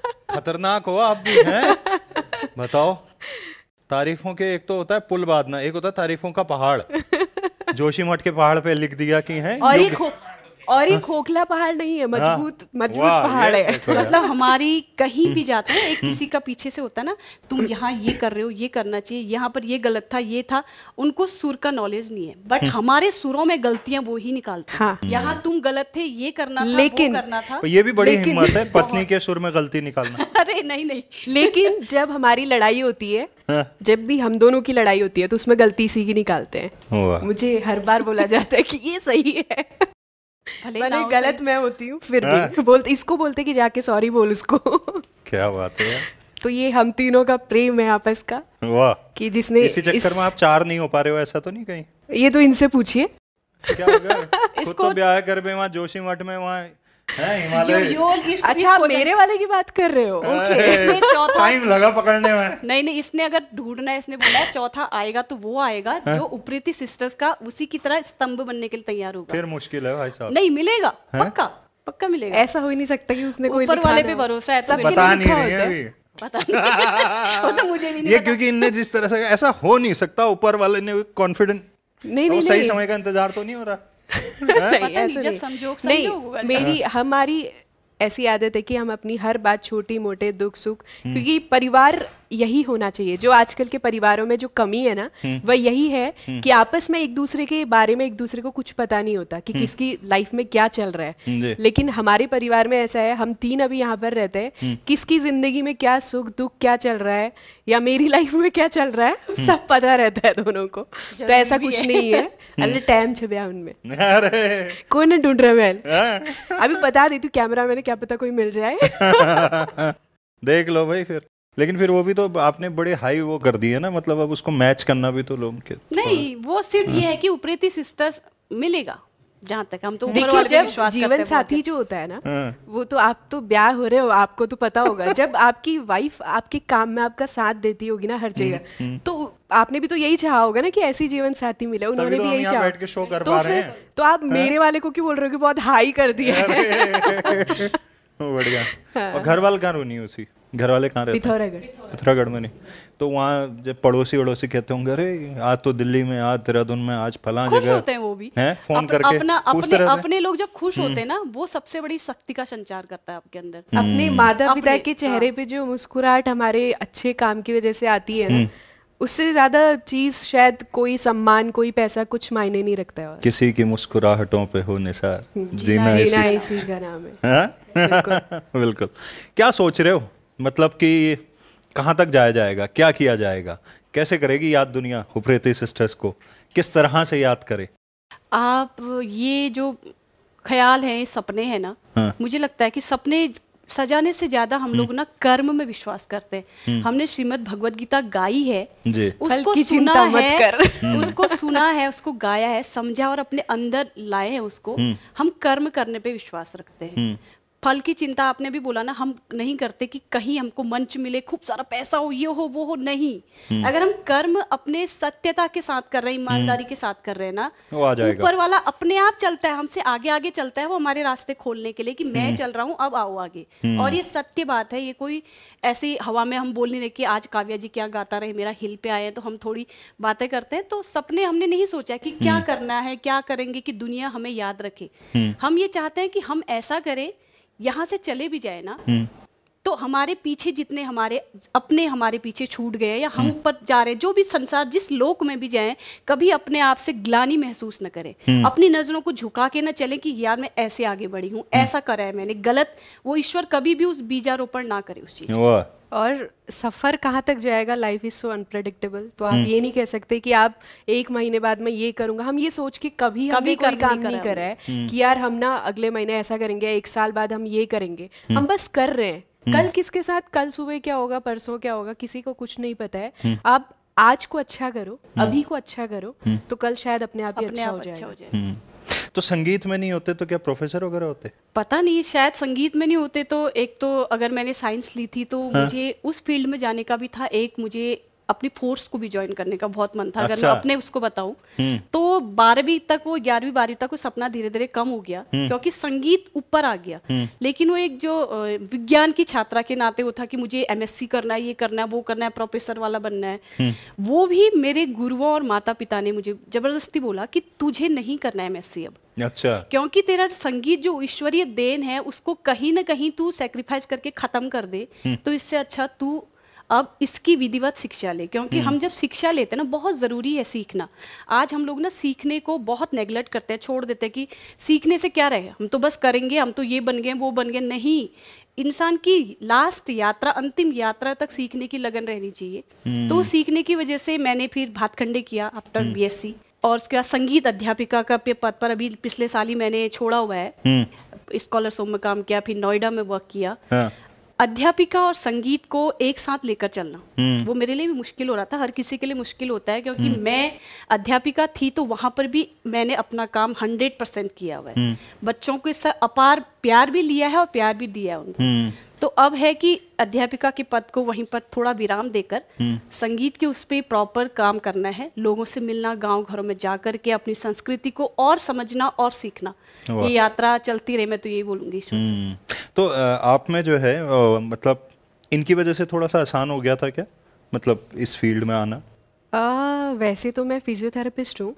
खतरनाक हो आप भी हैं। बताओ, तारीफों के एक तो होता है पुल बांधना, एक होता है तारीफों का पहाड़। जोशीमठ के पहाड़ पे लिख दिया कि हैं
और ये
युग-
खो और ये खोखला पहाड़ नहीं है, मजबूत मजबूत
वाह,
पहाड़
ये
है।
देखो यार।
मतलब हमारी कहीं भी जाते हैं, एक किसी का पीछे से होता है ना, तुम यहाँ ये कर रहे हो, ये करना चाहिए, यहाँ पर ये गलत था, ये था। उनको सुर का नॉलेज नहीं है, बट हमारे सुरों में गलतियां वो ही निकालते हैं।
हाँ।
यहाँ तुम गलत थे, ये करना था,
लेकिन-
वो करना था।
तो ये भी बड़ी
लेकिन-
हिम्मत है, पत्नी के सुर में गलती निकालना।
अरे नहीं नहीं,
लेकिन जब हमारी लड़ाई होती है,
हाँ।
जब भी हम दोनों की लड़ाई होती है, तो उसमें गलती सी की निकालते हैं।
वाह।
मुझे हर बार बोला जाता है कि ये सही है,
भले
मैंने
ना हो
गलत
सही।
मैं होती हूँ फिर भी बोलते, इसको बोलते कि जाके सॉरी बोल उसको।
क्या बात है यार।
तो ये हम तीनों का प्रेम है आपस का,
वाह।
कि जिसने
इसी चक्कर
इस-
में आप चार नहीं हो पा रहे हो, ऐसा तो नहीं कहीं?
ये तो इनसे पूछिए।
क्या हो गया? खुद
इसको-
तो ब्याह कर में वहाँ जोशीमठ में, वहाँ है हिमालय।
यो- यो- इस-
अच्छा, आप
इसको
मेरे वाले की बात कर रहे हो? ओके।
इसने चौथा
टाइम लगा पकड़ने में।
नहीं नहीं, इसने अगर ढूंढना है, इसने बोला है चौथा आएगा तो वो आएगा जो उप्रीति सिस्टर्स का उसी की तरह स्तंभ बनने के लिए तैयार होगा।
फिर मुश्किल है भाई साहब।
नहीं मिलेगा, पक्का पक्का मिलेगा।
ऐसा हो ही नहीं सकता कि उसने कोई
ऊपर
लिखा
वाले
ना
पे
हो।
भरोसा है तो
सबके
बिल्कुल
बता
लिए
नहीं
लिखा
रही है
होता है।
अभी।
पता नहीं। वो तो मुझे भी नहीं
ये
पता।
क्योंकि इनने जिस तरह से ऐसा हो नहीं सकता, ऊपर वाले ने कॉन्फिडेंट,
नहीं
वो
नहीं
सही
नहीं
समय का इंतजार तो नहीं हो रहा।
नहीं,
पता नहीं,
ऐसा
जब
नहीं।
संजोग-
नहीं,
संजोग होगा।
मेरी हमारी ऐसी आदत है कि हम अपनी हर बात, छोटी मोटे दुख सुख, क्योंकि परिवार यही होना चाहिए। जो आजकल के परिवारों में जो कमी है ना, वह यही है कि आपस में एक दूसरे के बारे में एक दूसरे को कुछ पता नहीं होता कि किसकी लाइफ में क्या चल रहा
जी।
है। लेकिन हमारे परिवार में ऐसा है, हम तीन अभी यहाँ पर रहते हैं, किसकी जिंदगी में क्या सुख दुख क्या चल रहा है, या मेरी लाइफ में क्या चल रहा है, सब पता रहता है दोनों को। तो ऐसा
भी
कुछ
है।
नहीं है, अल्लाह टाइम छुपया उनमें।
अरे
कौन है ढूंढ रहा है मैल?
हाँ।
अभी बता देती हूँ कैमरा मैंने, क्या पता कोई मिल जाए।
देख लो भाई फिर। लेकिन फिर वो भी तो आपने बड़े हाई वो कर दिए ना, मतलब अब उसको मैच करना भी तो लोग के।
नहीं, वो सिर्फ ये है कि उप्रीति सिस्टर्स मिलेगा, जहाँ तक हम तो ऊपर
देखिए,
वाले पे
जब
विश्वास करते
जीवन
हैं
साथी
बहुत।
जो होता है ना,
हाँ।
वो तो आप तो ब्याह हो रहे हो, आपको तो पता होगा। जब आपकी वाइफ आपके काम में आपका साथ देती होगी ना हर जगह, तो आपने भी तो यही चाहा होगा ना कि ऐसी जीवन साथी मिले। उन्होंने
तो
भी
हम
यही
यहाँ
चाहा।
बैठ के शो कर
तो
पा रहे
फिर
हैं।
तो आप मेरे वाले को क्यों बोल रहे हो कि बहुत हाई कर दिया है?
बढ़िया। और घर वाले कहाँ रोनी उसी, घर वाले कहाँ रहते हैं?
पिथौरागढ़।
पिथौरागढ़ में नहीं तो वहाँ जब पड़ोसी वड़ोसी कहते होंगे, अरे आज तो दिल्ली में, आज देहरादून में, आज फलां
खुश
जगह
होते हैं वो भी
हैं, फोन
अप-
करके
अपना
पूछते
अपने
रहते हैं।
अपने लोग जब खुश होते हैं ना, वो सबसे बड़ी शक्ति का संचार करता है आपके अंदर।
अपने माता पिता
अपने-
के चेहरे पे जो मुस्कुराहट हमारे अच्छे काम की वजह से आती है ना, उससे ज्यादा चीज शायद कोई सम्मान, कोई पैसा कुछ मायने नहीं रखता है। और
किसी की मुस्कुराहटों पे हो निसार, जीना
जीना
इसी।
इसी का नाम है।
हाँ? बिल्कुल। क्या सोच रहे हो, मतलब कि कहाँ तक जाया जाएगा, क्या किया जाएगा, कैसे करेगी याद दुनिया उप्रीति सिस्टर्स को, किस तरह से याद करे?
आप ये जो ख्याल है, ये सपने हैं ना,
हाँ।
मुझे लगता है कि सपने सजाने से ज्यादा हम लोग ना कर्म में विश्वास करते हैं। हमने श्रीमद् भगवत गीता गाई है,
जी।
उसको
की
सुना
चिंता मत
है,
कर।
उसको सुना है, उसको गाया है, समझा और अपने अंदर लाए हैं उसको। हम कर्म करने पे विश्वास रखते हैं। फल की चिंता आपने भी बोला ना, हम नहीं करते कि कहीं हमको मंच मिले, खूब सारा पैसा हो, ये हो, वो हो, नहीं। अगर हम कर्म अपने सत्यता के साथ कर रहे हैं, ईमानदारी के साथ कर रहे हैं ना,
वो आ जाएगा।
ऊपर वाला अपने आप चलता है, हमसे आगे आगे चलता है, वो हमारे रास्ते खोलने के लिए कि मैं चल रहा हूँ, अब आओ आगे। और ये सत्य बात है, ये कोई ऐसी हवा में हम बोल नहीं रहे कि आज काव्या जी क्या गाता रहे, मेरा हिल पे आए हैं तो हम थोड़ी बातें करते हैं। तो सपने हमने नहीं सोचा कि क्या करना है, क्या करेंगे कि दुनिया हमें याद रखे। हम ये चाहते हैं कि हम ऐसा करें, यहाँ से चले भी जाए ना, तो हमारे पीछे जितने हमारे अपने हमारे पीछे छूट गए या हम ऊपर जा रहे हैं, जो भी संसार जिस लोक में भी जाएं, कभी अपने आप से ग्लानि महसूस न करें, अपनी नजरों को झुका के न चले कि यार मैं ऐसे आगे बढ़ी हूँ, ऐसा करा है मैंने गलत, वो ईश्वर कभी भी उस बीजारोपण ना करे उस चीज।
और सफर कहाँ तक जाएगा, लाइफ इज सो अनप्रेडिक्टेबल, तो आप ये नहीं कह सकते कि आप एक महीने बाद में ये करूंगा। हम ये सोच के कभी कभी कोई काम नहीं करा है कि यार हम ना अगले महीने ऐसा करेंगे, एक साल बाद हम ये करेंगे, हम बस कर रहे हैं। कल किसके साथ, कल सुबह क्या होगा, परसों क्या होगा, किसी को कुछ नहीं पता है। आप आज को अच्छा करो, अभी को अच्छा करो, तो कल शायद अपने आप ही अच्छा हो जाएगा।
तो संगीत में नहीं होते तो क्या प्रोफेसर वगैरह होते?
पता नहीं, शायद संगीत में नहीं होते तो एक तो अगर मैंने साइंस ली थी तो हाँ? मुझे उस फील्ड में जाने का भी था, एक मुझे अपनी फोर्स को भी ज्वाइन करने का बहुत मन था। अच्छा। अगर मैं अपने उसको बताऊं तो बारहवीं तक वो ग्यारहवीं बारहवीं तक वो सपना धीरे धीरे कम हो गया क्योंकि संगीत ऊपर आ गया, लेकिन वो एक जो विज्ञान की छात्रा के नाते वो था कि मुझे एमएससी करना है, ये करना है, वो करना है, प्रोफेसर वाला बनना है। वो भी मेरे गुरुओं और माता पिता ने मुझे जबरदस्ती बोला कि तुझे नहीं करना है एमएससी अब।
अच्छा।
क्योंकि तेरा संगीत जो ईश्वरीय देन है उसको कहीं ना कहीं तू सेक्रीफाइस करके खत्म कर दे, तो इससे अच्छा तू अब इसकी विधिवत शिक्षा ले। क्योंकि हम जब शिक्षा लेते हैं ना, बहुत ज़रूरी है सीखना। आज हम लोग ना सीखने को बहुत नेगलेक्ट करते हैं, छोड़ देते हैं कि सीखने से क्या रहे, हम तो बस करेंगे, हम तो ये बन गए वो बन गए। नहीं, इंसान की लास्ट यात्रा, अंतिम यात्रा तक सीखने की लगन रहनी चाहिए। तो सीखने की वजह से मैंने फिर भातखंडे किया आफ्टर बीएससी, और उसके बाद संगीत अध्यापिका का पद पर अभी पिछले साल ही मैंने छोड़ा हुआ है, स्कॉलरशिप में काम किया, फिर नोएडा में वर्क किया। हाँ। अध्यापिका और संगीत को एक साथ लेकर चलना वो मेरे लिए भी मुश्किल हो रहा था, हर किसी के लिए मुश्किल होता है, क्योंकि मैं अध्यापिका थी तो वहाँ पर भी मैंने अपना काम हंड्रेड परसेंट किया हुआ है, बच्चों के साथ अपार प्यार भी लिया है और प्यार भी दिया है उनको। तो अब है कि अध्यापिका के पद को वहीं पर थोड़ा विराम देकर संगीत के उस पर प्रॉपर काम करना है, लोगों से मिलना, गांव घरों में जा कर के अपनी संस्कृति को और समझना और सीखना, ये यात्रा चलती रहे, मैं तो यही बोलूंगी।
तो आप में जो है मतलब इनकी वजह से थोड़ा सा आसान हो गया था क्या, मतलब इस फील्ड में आना?
आ, वैसे तो मैं फिजियोथेरेपिस्ट हूँ,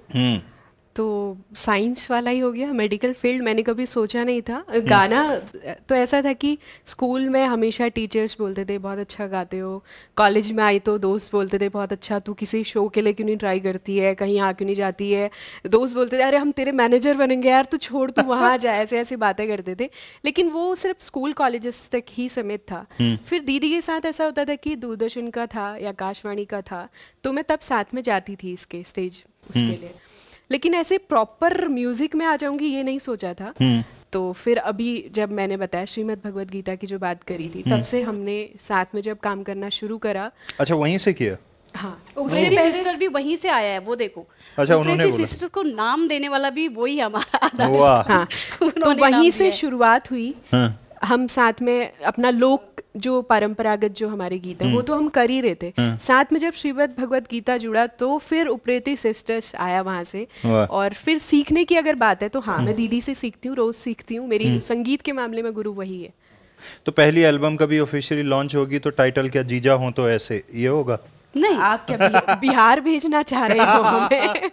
तो साइंस वाला ही हो गया, मेडिकल फील्ड मैंने कभी सोचा नहीं था। गाना तो ऐसा था कि स्कूल में हमेशा टीचर्स बोलते थे बहुत अच्छा गाते हो, कॉलेज में आई तो दोस्त बोलते थे बहुत अच्छा, तू किसी शो के लिए क्यों नहीं ट्राई करती है, कहीं आ क्यों नहीं जाती है, दोस्त बोलते थे अरे हम तेरे मैनेजर बनेंगे यार, तू छोड़ तू वहाँ जा, ऐसे ऐसी बातें करते थे। लेकिन वो सिर्फ स्कूल कॉलेजेस तक ही सीमित था। फिर दीदी के साथ ऐसा होता था कि दूरदर्शन का था या आकाशवाणी का था, तो मैं तब साथ में जाती थी इसके स्टेज उसके लिए, लेकिन ऐसे प्रॉपर म्यूजिक में आ जाऊंगी ये नहीं सोचा था। तो फिर अभी जब मैंने बताया श्रीमद् भगवद गीता की जो बात करी थी, तब से हमने साथ में जब काम करना शुरू करा।
अच्छा, वहीं से किया?
हाँ, उससे सिस्टर भी वहीं से आया है, वो देखो।
अच्छा, उन्होंने
सिस्टर को नाम देने वाला भी वही हमारा।
हाँ, तो वहीं से शुरुआत हुई। हाँ। हम साथ में अपना लोक जो परंपरागत जो हमारे गीत है वो तो हम कर ही रहे थे, साथ में जब श्रीमद् भगवद गीता जुड़ा तो फिर उप्रेती सिस्टर्स आया वहाँ से। और फिर सीखने की अगर बात है तो हाँ, मैं दीदी से सीखती हूँ, रोज सीखती हूँ, मेरी संगीत के मामले में गुरु वही है।
तो पहली एल्बम कभी ऑफिशियली लॉन्च होगी तो टाइटल क्या जीजा हो तो ऐसे ये होगा?
नहीं, आप क्या बिहार भेजना चाह रहे हो हमें?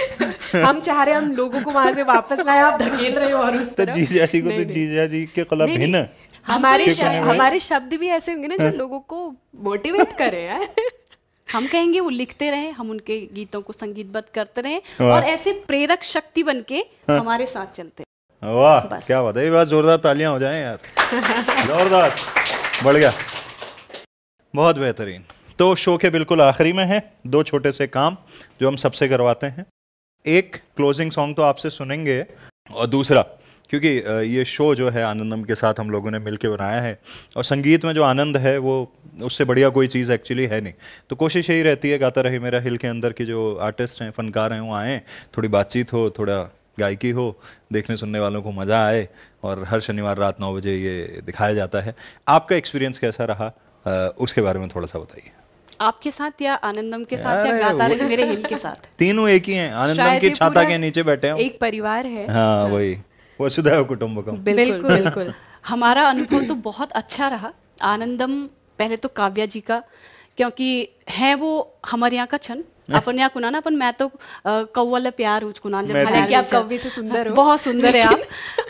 हम चाह रहे हैं हम लोगों को वहां से वापस लाए, आप धकेल रहे हो और उस तरफ।
तो जीजा जी को तो जीजा जी के खिलाफ भिन्न
हमारे शब्द, हमारे शब्द भी ऐसे होंगे ना जो लोगों को मोटिवेट करे यार।
हम कहेंगे वो लिखते रहे, हम उनके गीतों को संगीतबद्ध करते रहे और ऐसे प्रेरक शक्ति बनके हमारे साथ चलते।
वाह, क्या बात है, ये बात जोरदार तालियां हो जाएं यार। जोरदार, बढ़ गया, बहुत बेहतरीन। तो शो के बिल्कुल आखिरी में है दो छोटे से काम जो हम सबसे करवाते हैं। एक क्लोजिंग सॉन्ग तो आपसे सुनेंगे, और दूसरा क्योंकि ये शो जो है आनंदम के साथ हम लोगों ने मिलकर बनाया है, और संगीत में जो आनंद है वो उससे बढ़िया कोई चीज़ एक्चुअली है नहीं। तो कोशिश यही रहती है गाता रहे मेरा हिल के अंदर की जो आर्टिस्ट हैं, फनकार हैं, वो आएँ, थोड़ी बातचीत हो, थोड़ा गायकी हो, देखने सुनने वालों को मज़ा आए, और हर शनिवार रात नौ बजे ये दिखाया जाता है। आपका एक्सपीरियंस कैसा रहा, उसके बारे में थोड़ा सा बताइए।
आपके साथ या आनंदम के साथ या गाता रहे मेरे हिल के साथ?
तीनों एक ही हैं, आनंदम की छाता के नीचे बैठे हैं,
एक परिवार है।
हाँ, वही वसुधैव कुटुंबकम।
बिल्कुल बिल्कुल। हमारा अनुभव तो बहुत अच्छा रहा। आनंदम पहले तो काव्या जी का, क्योंकि है वो हमारे यहाँ का छन, अपन यहाँ कुनाना, अपन मैं तो कौवल प्यार उच कुनान, जब
हालांकि आप कव्वे से सुंदर हो,
बहुत सुंदर है आप।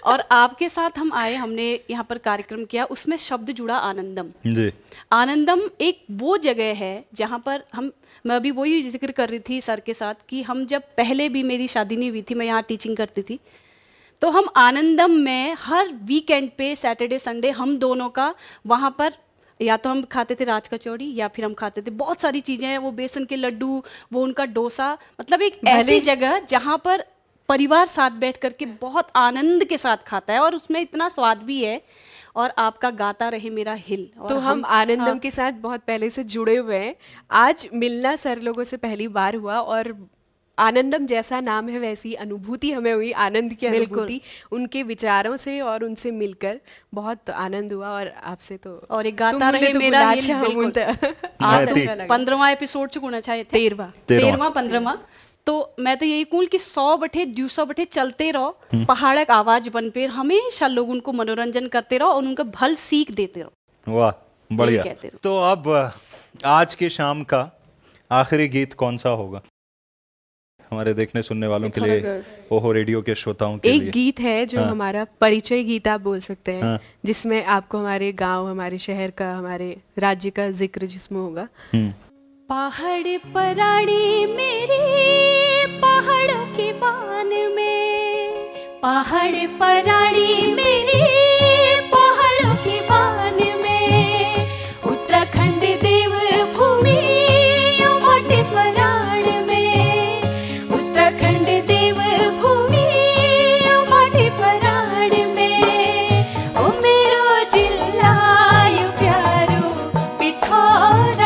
और आपके साथ हम आए, हमने यहाँ पर कार्यक्रम किया, उसमें शब्द जुड़ा आनंदम।
जी।
आनंदम एक वो जगह है जहाँ पर हम, मैं अभी वही जिक्र कर रही थी सर के साथ कि हम जब पहले भी, मेरी शादी नहीं हुई थी, मैं यहाँ टीचिंग करती थी, तो हम आनंदम में हर वीकेंड पे सैटरडे संडे हम दोनों का वहाँ पर, या तो हम खाते थे राज कचौड़ी या फिर हम खाते थे बहुत सारी चीज़ें हैं, वो बेसन के लड्डू, वो उनका डोसा, मतलब एक ऐसी जगह जहाँ पर परिवार साथ बैठ करके बहुत आनंद के साथ खाता है और उसमें इतना स्वाद भी है। और आपका गाता रहे मेरा हिल, और
तो हम, हम आनंदम हाँ। के साथ बहुत पहले से जुड़े हुए हैं। आज मिलना सर लोगों से पहली बार हुआ और आनंदम जैसा नाम है वैसी अनुभूति हमें हुई, आनंद की अनुभूति उनके विचारों से और उनसे मिलकर बहुत आनंद हुआ। और आपसे तो
और एक गाता रहे मेरा हिल,
बिल्कुल
पंद्रहवां एपिसोड चुना चाहिए,
तेरहवां
तेरहवां पंद्रहवां। तो मैं तो यही कहूँ कि सौ बटे दो सौ बटे चलते रहो, पहाड़क आवाज बन पे हमेशा लोग उनको मनोरंजन करते रहो और उनको भल सीख देते रहो।
वाह, बढ़िया। तो अब आज के शाम का आखिरी गीत कौन सा होगा हमारे देखने सुनने वालों के लिए, ओहो रेडियो के श्रोताओं के
एक
लिए?
एक गीत है जो हाँ। हमारा परिचय गीत आप बोल सकते हैं, हाँ। जिसमें आपको हमारे गांव, हमारे शहर का, हमारे राज्य का जिक्र जिसमें होगा।
पहाड़ पराड़ी मेरी पहाड़ों के बान में, पहाड़ पराड़ी मेरी पहाड़ों के बान में, उत्तराखंड देव भूमि मोटे पराड़ में, उत्तराखंड देव भूमि मोटे पराड़ में, ओ मेरो जिला यू प्यारो पिथौरागढ़,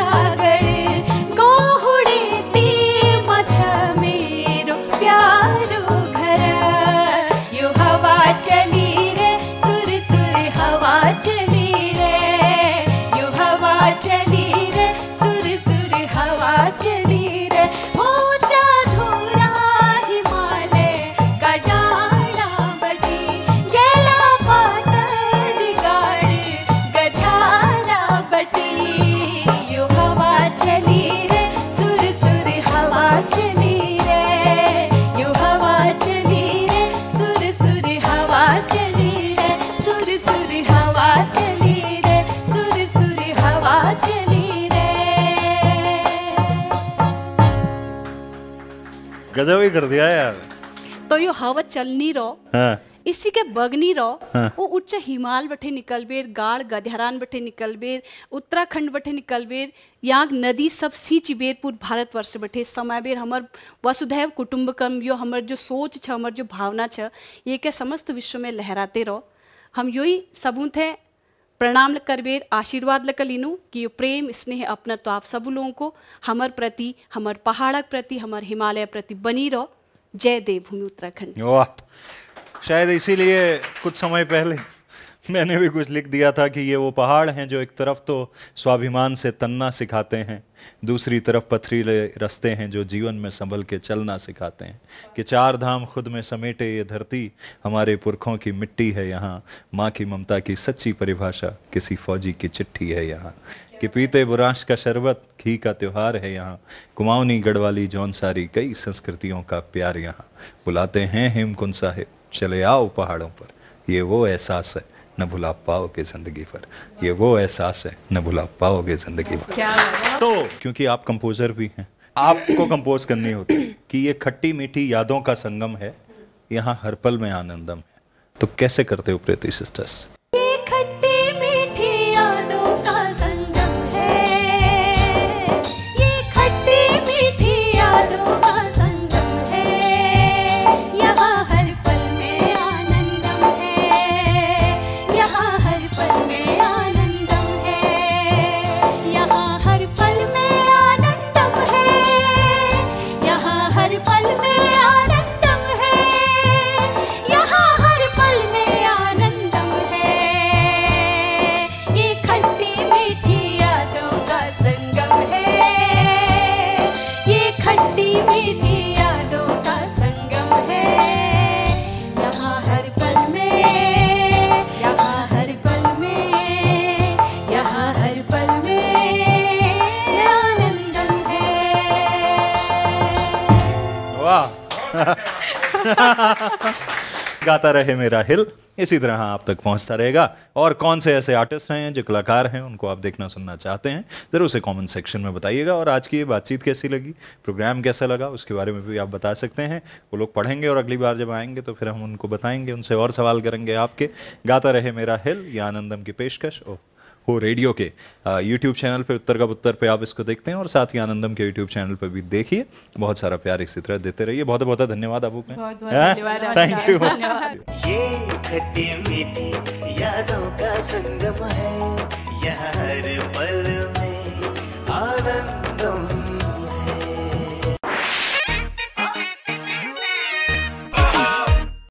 चली रे सुर सुर हवा चली रे, यू हवा चली रे सुर सुर हवा चली रे, ऊंचा धूरा हिमालय का डाला बटी, गेला पातर गाड़ गधारा बटी, यू हवा चली रे सुर सुर हवा चली रे, यू हवा चली रे सुर सुर हवा चली रे, सुर सुर हवा चली रे, सुर सुर हवा चली रे।
गजब ही कर दिया यार।
तो यो हवा चलनी रहो,
हाँ।
इसी के बगनी रहो,
हाँ।
वो उच्च हिमाल बठे निकल बेर, गाड़ गधरान बठे निकल बेर, उत्तराखंड बठे निकल बेर, यहाँ नदी सब सींच बेर पूर भारतवर्ष बठे समय बेर, हमर वसुधैव कुटुंबकम यो हमर जो सोच छ, हमर जो भावना छ, ये के समस्त विश्व में लहराते रहो। हम यही सबूत है, प्रणाम कर बेर, आशीर्वाद लक लीनू कि यो प्रेम स्नेह अपना तो आप सब लोगों को हमर प्रति, हमर पहाड़क प्रति, हमर हिमालय प्रति बनी रहो। जय देवभूमि उत्तराखंड।
वाह, शायद इसीलिए कुछ समय पहले मैंने भी कुछ लिख दिया था कि ये वो पहाड़ हैं जो एक तरफ तो स्वाभिमान से तनना सिखाते हैं, दूसरी तरफ पथरीले रास्ते हैं जो जीवन में संभल के चलना सिखाते हैं, कि चार धाम खुद में समेटे ये धरती हमारे पुरखों की मिट्टी है यहाँ, माँ की ममता की सच्ची परिभाषा किसी फौजी की चिट्ठी है यहाँ, कि पीते बुरांश का शरबत घी का त्योहार है यहाँ, कुमाऊनी गढ़वाली जौनसारी कई संस्कृतियों का प्यार यहाँ, बुलाते हैं हेमकुंड साहिब चले आओ पहाड़ों पर, ये वो एहसास है न भुला पाओगे जिंदगी पर, ये वो एहसास है न भुला पाओगे जिंदगी पर। तो क्योंकि आप कंपोजर भी हैं, आपको कंपोज करनी होती है कि ये खट्टी मीठी यादों का संगम है, यहाँ हर पल में आनंदम है, तो कैसे करते हो प्रीति सिस्टर्स?
ये खट्टी मीठी यादों का संगम है, ये खट्टी मीठी यादों का संगम है, यहाँ हर पल में आनंदम है, यहाँ हर पल में आनंदम है, यहाँ हर पल में आनंदम है, यहाँ हर पल में आनंदम है, यहाँ हर पल में आनंदम है, ये खट्टी मीठी यादों का संगम है, ये खट्टी मीठी यादों का संगम है, यहाँ हर पल में, यहाँ हर पल में, यहाँ हर पल में आनंदम है।
वाह गाता रहे मेरा हिल। इसी तरह आप तक पहुंचता रहेगा। और कौन से ऐसे आर्टिस्ट हैं जो कलाकार हैं उनको आप देखना सुनना चाहते हैं, ज़रूर से कमेंट सेक्शन में बताइएगा। और आज की ये बातचीत कैसी लगी, प्रोग्राम कैसा लगा, उसके बारे में भी आप बता सकते हैं। वो लोग पढ़ेंगे और अगली बार जब आएंगे तो फिर हम उनको बताएंगे, उनसे और सवाल करेंगे आपके। गाता रहे मेरा हिल, ये आनंदम की पेशकश ओ हो रेडियो के यूट्यूब चैनल पे, उत्तर का पुत्तर पे आप इसको देखते हैं, और साथ ही आनंदम के यूट्यूब चैनल पे भी देखिए। बहुत सारा प्यार इसी तरह देते रहिए। बहुत बहुत धन्यवाद आपको। Thank you.
ये खट्टी मीठी यादों का संगम है, यह हर पल में आनंद